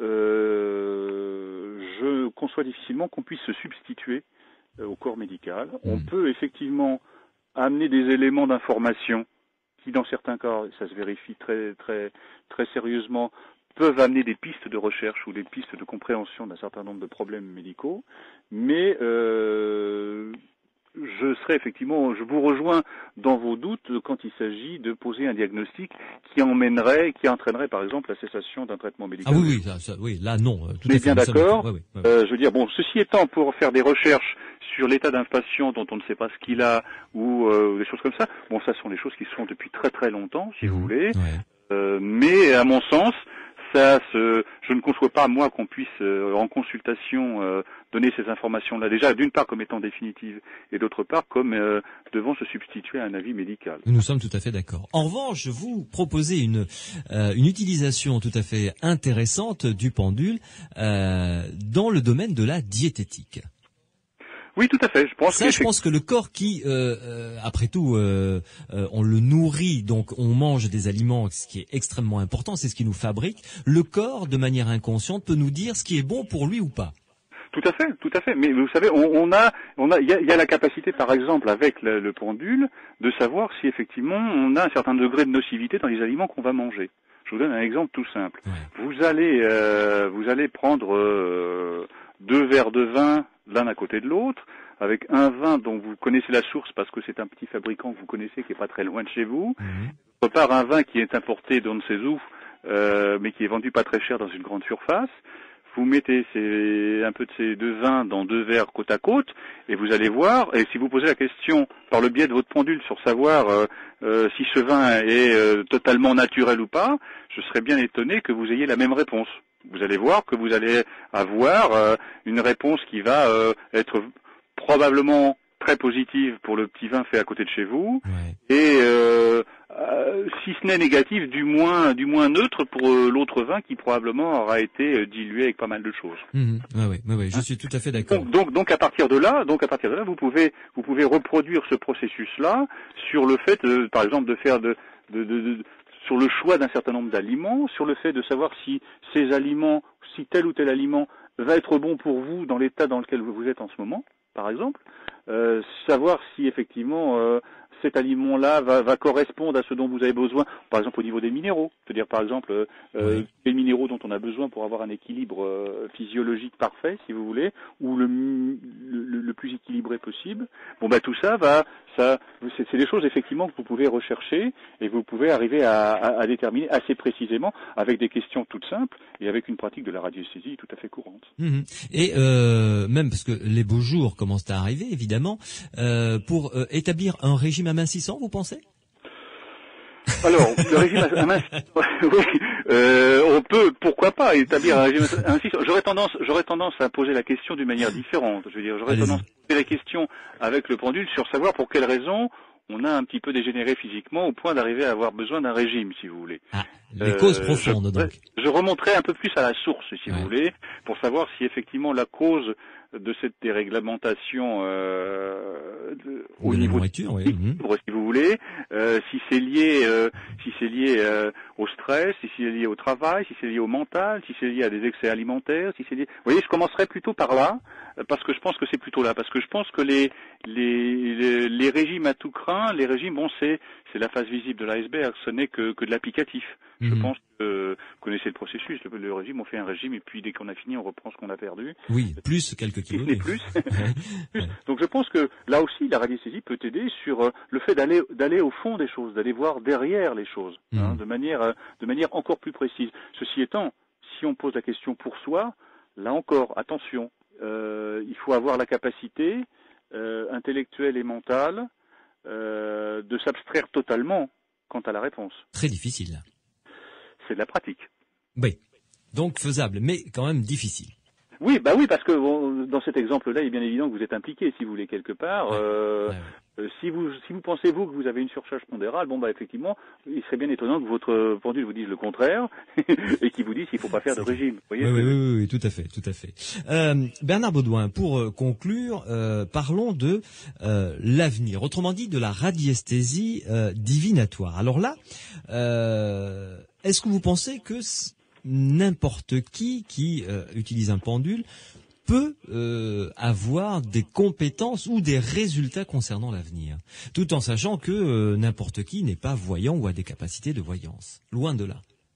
je conçois difficilement qu'on puisse se substituer au corps médical. On peut effectivement amener des éléments d'information qui, dans certains cas, ça se vérifie très sérieusement, peuvent amener des pistes de recherche ou des pistes de compréhension d'un certain nombre de problèmes médicaux, mais je vous rejoins dans vos doutes quand il s'agit de poser un diagnostic qui entraînerait par exemple la cessation d'un traitement médical. Ah oui, là non. Tout mais à fait, bien d'accord. Ouais. Je veux dire, bon, ceci étant, pour faire des recherches sur l'état d'un patient dont on ne sait pas ce qu'il a ou des choses comme ça, bon, ça sont des choses qui se font depuis très longtemps, si vous voulez. Ouais. Mais à mon sens, je ne conçois pas, moi, qu'on puisse, en consultation, donner ces informations-là, déjà, d'une part, comme étant définitives, et d'autre part, comme devant se substituer à un avis médical. Nous sommes tout à fait d'accord. En revanche, vous proposez une utilisation tout à fait intéressante du pendule dans le domaine de la diététique. Oui, tout à fait. Je pense que le corps qui, après tout, on le nourrit, donc on mange des aliments, ce qui est extrêmement important, c'est ce qui nous fabrique. Le corps, de manière inconsciente, peut nous dire ce qui est bon pour lui ou pas. Tout à fait. Mais vous savez, il y a la capacité, par exemple, avec le pendule, de savoir si effectivement on a un certain degré de nocivité dans les aliments qu'on va manger. Je vous donne un exemple tout simple. Ouais. Vous allez prendre 2 verres de vin l'un à côté de l'autre, avec un vin dont vous connaissez la source parce que c'est un petit fabricant que vous connaissez qui est pas très loin de chez vous. D'autre part, un vin qui est importé d'on ne sait où, mais qui est vendu pas très cher dans une grande surface. Vous mettez un peu de ces 2 vins dans 2 verres côte à côte, et vous allez voir, et si vous posez la question par le biais de votre pendule sur savoir si ce vin est totalement naturel ou pas, je serais bien étonné que vous ayez la même réponse. Vous allez voir que vous allez avoir une réponse qui va être probablement très positive pour le petit vin fait à côté de chez vous, et si ce n'est négatif, du moins neutre pour l'autre vin qui probablement aura été dilué avec pas mal de choses. Oui, je suis tout à fait d'accord. Donc à partir de là, vous pouvez reproduire ce processus-là sur le fait, par exemple, de faire sur le choix d'un certain nombre d'aliments, sur le fait de savoir si tel ou tel aliment va être bon pour vous dans l'état dans lequel vous êtes en ce moment, par exemple, savoir si effectivement cet aliment-là va correspondre à ce dont vous avez besoin, par exemple au niveau des minéraux, c'est-à-dire par exemple les minéraux dont on a besoin pour avoir un équilibre physiologique parfait, si vous voulez, ou le plus équilibré possible. Bon, tout ça c'est des choses effectivement que vous pouvez rechercher et vous pouvez arriver à déterminer assez précisément avec des questions toutes simples et avec une pratique de la radiesthésie tout à fait courante. Et même parce que les beaux jours commencent à arriver, évidemment, pour établir un régime amincissant, vous pensez ? Alors, le régime amincissant, oui, on peut, pourquoi pas, établir un régime amincissant. J'aurais tendance à poser la question d'une manière différente. Je veux dire, j'aurais tendance à poser la question avec le pendule sur savoir pour quelles raisons on a un petit peu dégénéré physiquement au point d'arriver à avoir besoin d'un régime, si vous voulez. Les causes profondes, donc. Je remonterai un peu plus à la source, si vous voulez, pour savoir si effectivement la cause de cette déréglementation au niveau si vous voulez, si c'est lié au stress, si c'est lié au travail, si c'est lié au mental, si c'est lié à des excès alimentaires, si c'est lié. Vous voyez, je commencerai plutôt par là, parce que je pense que c'est plutôt là, parce que je pense que les régimes à tout crin, les régimes, bon, c'est la face visible de l'iceberg, ce n'est que de l'applicatif. Je pense que vous connaissez le processus. Le régime, on fait un régime et puis dès qu'on a fini, on reprend ce qu'on a perdu. Oui, plus quelques kilos. Plus. Donc je pense que là aussi, la radiesthésie peut aider sur le fait d'aller au fond des choses, d'aller voir derrière les choses, de manière encore plus précise. Ceci étant, si on pose la question pour soi, là encore, attention, il faut avoir la capacité intellectuelle et mentale de s'abstraire totalement quant à la réponse. Très difficile. C'est de la pratique. Oui, donc faisable, mais quand même difficile. Oui, parce que dans cet exemple-là, il est bien évident que vous êtes impliqué, si vous voulez, quelque part. Si vous pensez, vous, que vous avez une surcharge pondérale, effectivement, il serait bien étonnant que votre pendule vous dise le contraire et qu'il vous dise qu'il ne faut pas faire de régime. Vous voyez oui, tout à fait. Bernard Baudouin, pour conclure, parlons de l'avenir, autrement dit de la radiesthésie divinatoire. Alors là, est-ce que vous pensez que n'importe qui utilise un pendule peut avoir des compétences ou des résultats concernant l'avenir, tout en sachant que n'importe qui n'est pas voyant ou a des capacités de voyance. Loin de là.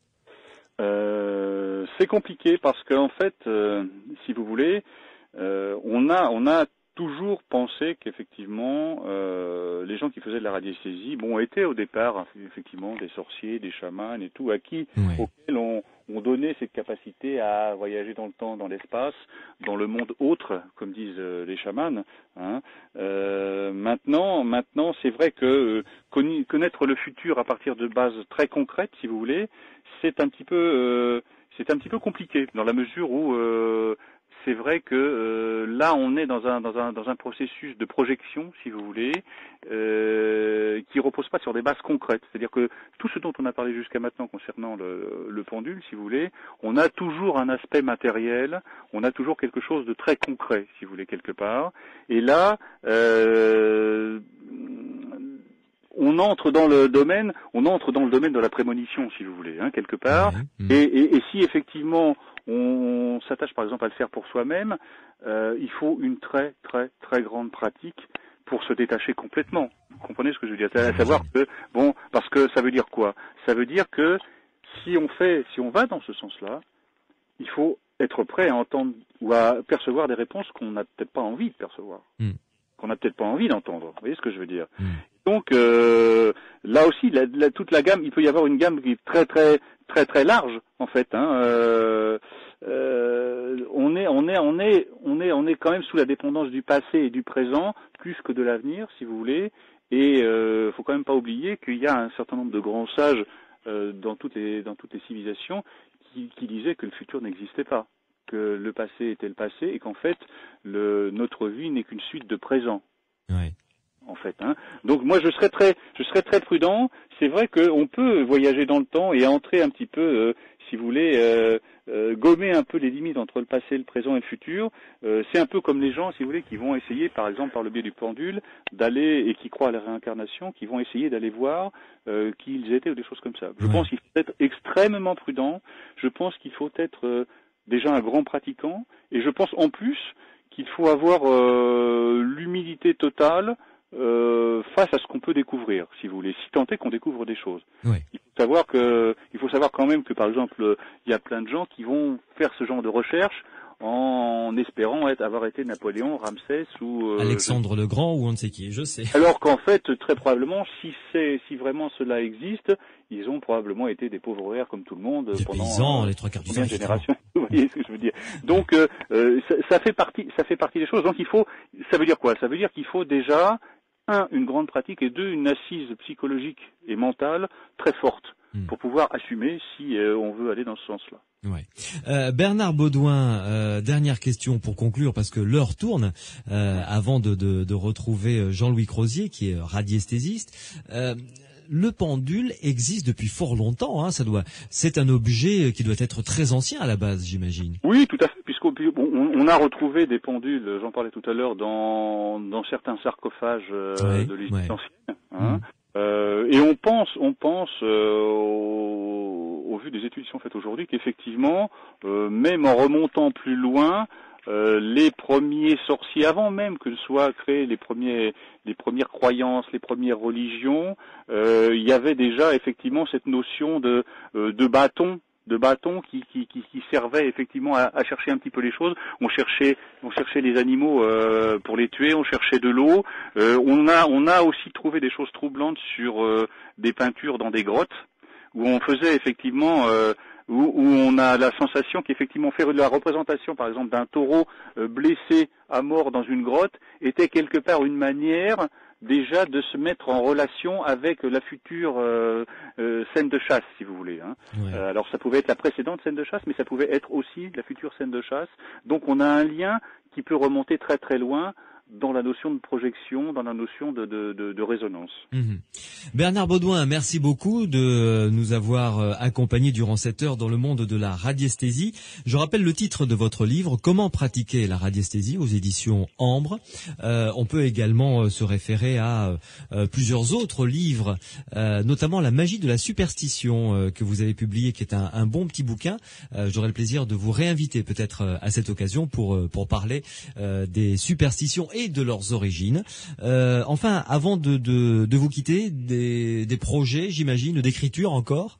C'est compliqué parce qu'en fait, si vous voulez, on a toujours pensé qu'effectivement, les gens qui faisaient de la radiesthésie, étaient au départ effectivement des sorciers, des chamans et tout, auxquels on donnait cette capacité à voyager dans le temps, dans l'espace, dans le monde autre, comme disent les chamans. Maintenant, c'est vrai que connaître le futur à partir de bases très concrètes, si vous voulez, c'est un petit peu compliqué dans la mesure où c'est vrai que là on est dans un processus de projection, si vous voulez, qui repose pas sur des bases concrètes. C'est-à-dire que tout ce dont on a parlé jusqu'à maintenant concernant le pendule, si vous voulez, on a toujours un aspect matériel, on a toujours quelque chose de très concret, si vous voulez, quelque part. Et là, on entre dans le domaine de la prémonition, si vous voulez, quelque part. Et si effectivement on s'attache par exemple à le faire pour soi-même, il faut une très très très grande pratique pour se détacher complètement. Vous comprenez ce que je veux dire? À savoir que parce que ça veut dire quoi? Ça veut dire que si on va dans ce sens-là, il faut être prêt à entendre ou à percevoir des réponses qu'on n'a peut-être pas envie de percevoir, qu'on n'a peut-être pas envie d'entendre. Vous voyez ce que je veux dire? Donc là aussi, toute la gamme, il peut y avoir une gamme qui est très très très très large en fait. On est quand même sous la dépendance du passé et du présent plus que de l'avenir, si vous voulez. Et faut quand même pas oublier qu'il y a un certain nombre de grands sages dans toutes les civilisations qui disaient que le futur n'existait pas, que le passé était le passé et qu'en fait notre vie n'est qu'une suite de présents. Ouais. En fait, Donc moi je serais très prudent. C'est vrai qu'on peut voyager dans le temps et entrer un petit peu, si vous voulez, gommer un peu les limites entre le passé, le présent et le futur. C'est un peu comme les gens, si vous voulez, qui vont essayer, par exemple par le biais du pendule, d'aller et qui croient à la réincarnation, qui vont essayer d'aller voir qui ils étaient ou des choses comme ça. Je pense qu'il faut être extrêmement prudent. Je pense qu'il faut être déjà un grand pratiquant et je pense en plus qu'il faut avoir l'humilité totale face à ce qu'on peut découvrir, si vous voulez, si tant est qu'on découvre des choses. Oui. Il faut savoir quand même que, par exemple, il y a plein de gens qui vont faire ce genre de recherche en espérant avoir été Napoléon, Ramsès ou Alexandre le Grand ou on ne sait qui, je sais. Alors qu'en fait, très probablement, si vraiment cela existe, ils ont probablement été des pauvres ouvriers comme tout le monde des pendant paysans, les trois quarts du temps. Génération. Vous voyez ce que je veux dire. Donc ça fait partie des choses. Donc ça veut dire quoi? Ça veut dire qu'il faut déjà une grande pratique et deux, une assise psychologique et mentale très forte pour pouvoir assumer si on veut aller dans ce sens-là. Ouais. Bernard Baudouin, dernière question pour conclure parce que l'heure tourne avant de retrouver Jean-Louis Crozier qui est radiesthésiste. Le pendule existe depuis fort longtemps, c'est un objet qui doit être très ancien à la base, j'imagine. Oui, tout à fait, puisqu'on a retrouvé des pendules, j'en parlais tout à l'heure, dans certains sarcophages de l'Égypte ancienne. Et on pense au vu des études qui sont faites aujourd'hui qu'effectivement, même en remontant plus loin, les premiers sorciers, avant même que soient créées les premières croyances, les premières religions, il y avait déjà effectivement cette notion de bâton qui servait effectivement à chercher un petit peu les choses. On cherchait les animaux pour les tuer, on cherchait de l'eau. On a aussi trouvé des choses troublantes sur des peintures dans des grottes où on faisait effectivement où on a la sensation qu'effectivement faire de la représentation, par exemple, d'un taureau blessé à mort dans une grotte était quelque part une manière déjà de se mettre en relation avec la future scène de chasse, si vous voulez. Hein. Ouais. Alors ça pouvait être la précédente scène de chasse, mais ça pouvait être aussi la future scène de chasse. Donc on a un lien qui peut remonter très très loin dans la notion de projection, dans la notion de résonance. Mmh. Bernard Baudouin, merci beaucoup de nous avoir accompagnés durant cette heure dans le monde de la radiesthésie. Je rappelle le titre de votre livre, Comment pratiquer la radiesthésie, aux éditions Ambre. On peut également se référer à plusieurs autres livres, notamment La magie de la superstition que vous avez publié, qui est un bon petit bouquin. J'aurai le plaisir de vous réinviter peut-être à cette occasion pour parler des superstitions et de leurs origines. Enfin, avant de vous quitter, des projets, j'imagine, d'écriture encore?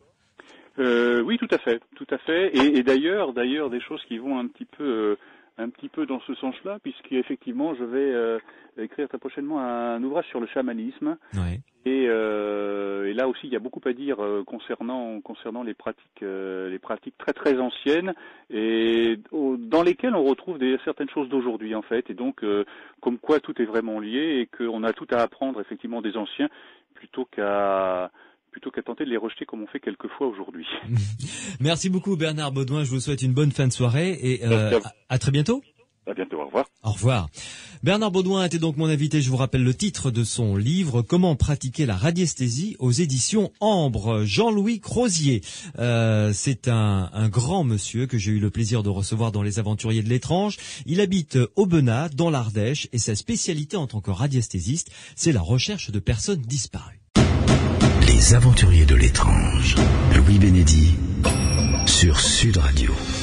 Oui, tout à fait. Et d'ailleurs, des choses qui vont un petit peu dans ce sens-là, puisqu'effectivement, je vais écrire très prochainement un ouvrage sur le chamanisme. Ouais. Et là aussi, il y a beaucoup à dire concernant les pratiques très très anciennes et dans lesquelles on retrouve certaines choses d'aujourd'hui en fait. Et donc, comme quoi tout est vraiment lié et qu'on a tout à apprendre effectivement des anciens plutôt qu'à tenter de les rejeter comme on fait quelquefois aujourd'hui. Merci beaucoup Bernard Baudouin, je vous souhaite une bonne fin de soirée et à très bientôt. À bientôt, au revoir. Au revoir. Bernard Baudouin était donc mon invité. Je vous rappelle le titre de son livre, Comment pratiquer la radiesthésie, aux éditions Ambre. Jean-Louis Crozier, c'est un grand monsieur que j'ai eu le plaisir de recevoir dans Les Aventuriers de l'étrange. Il habite Aubenas, dans l'Ardèche, et sa spécialité en tant que radiesthésiste, c'est la recherche de personnes disparues. Les Aventuriers de l'étrange, Louis Bénédy, sur Sud Radio.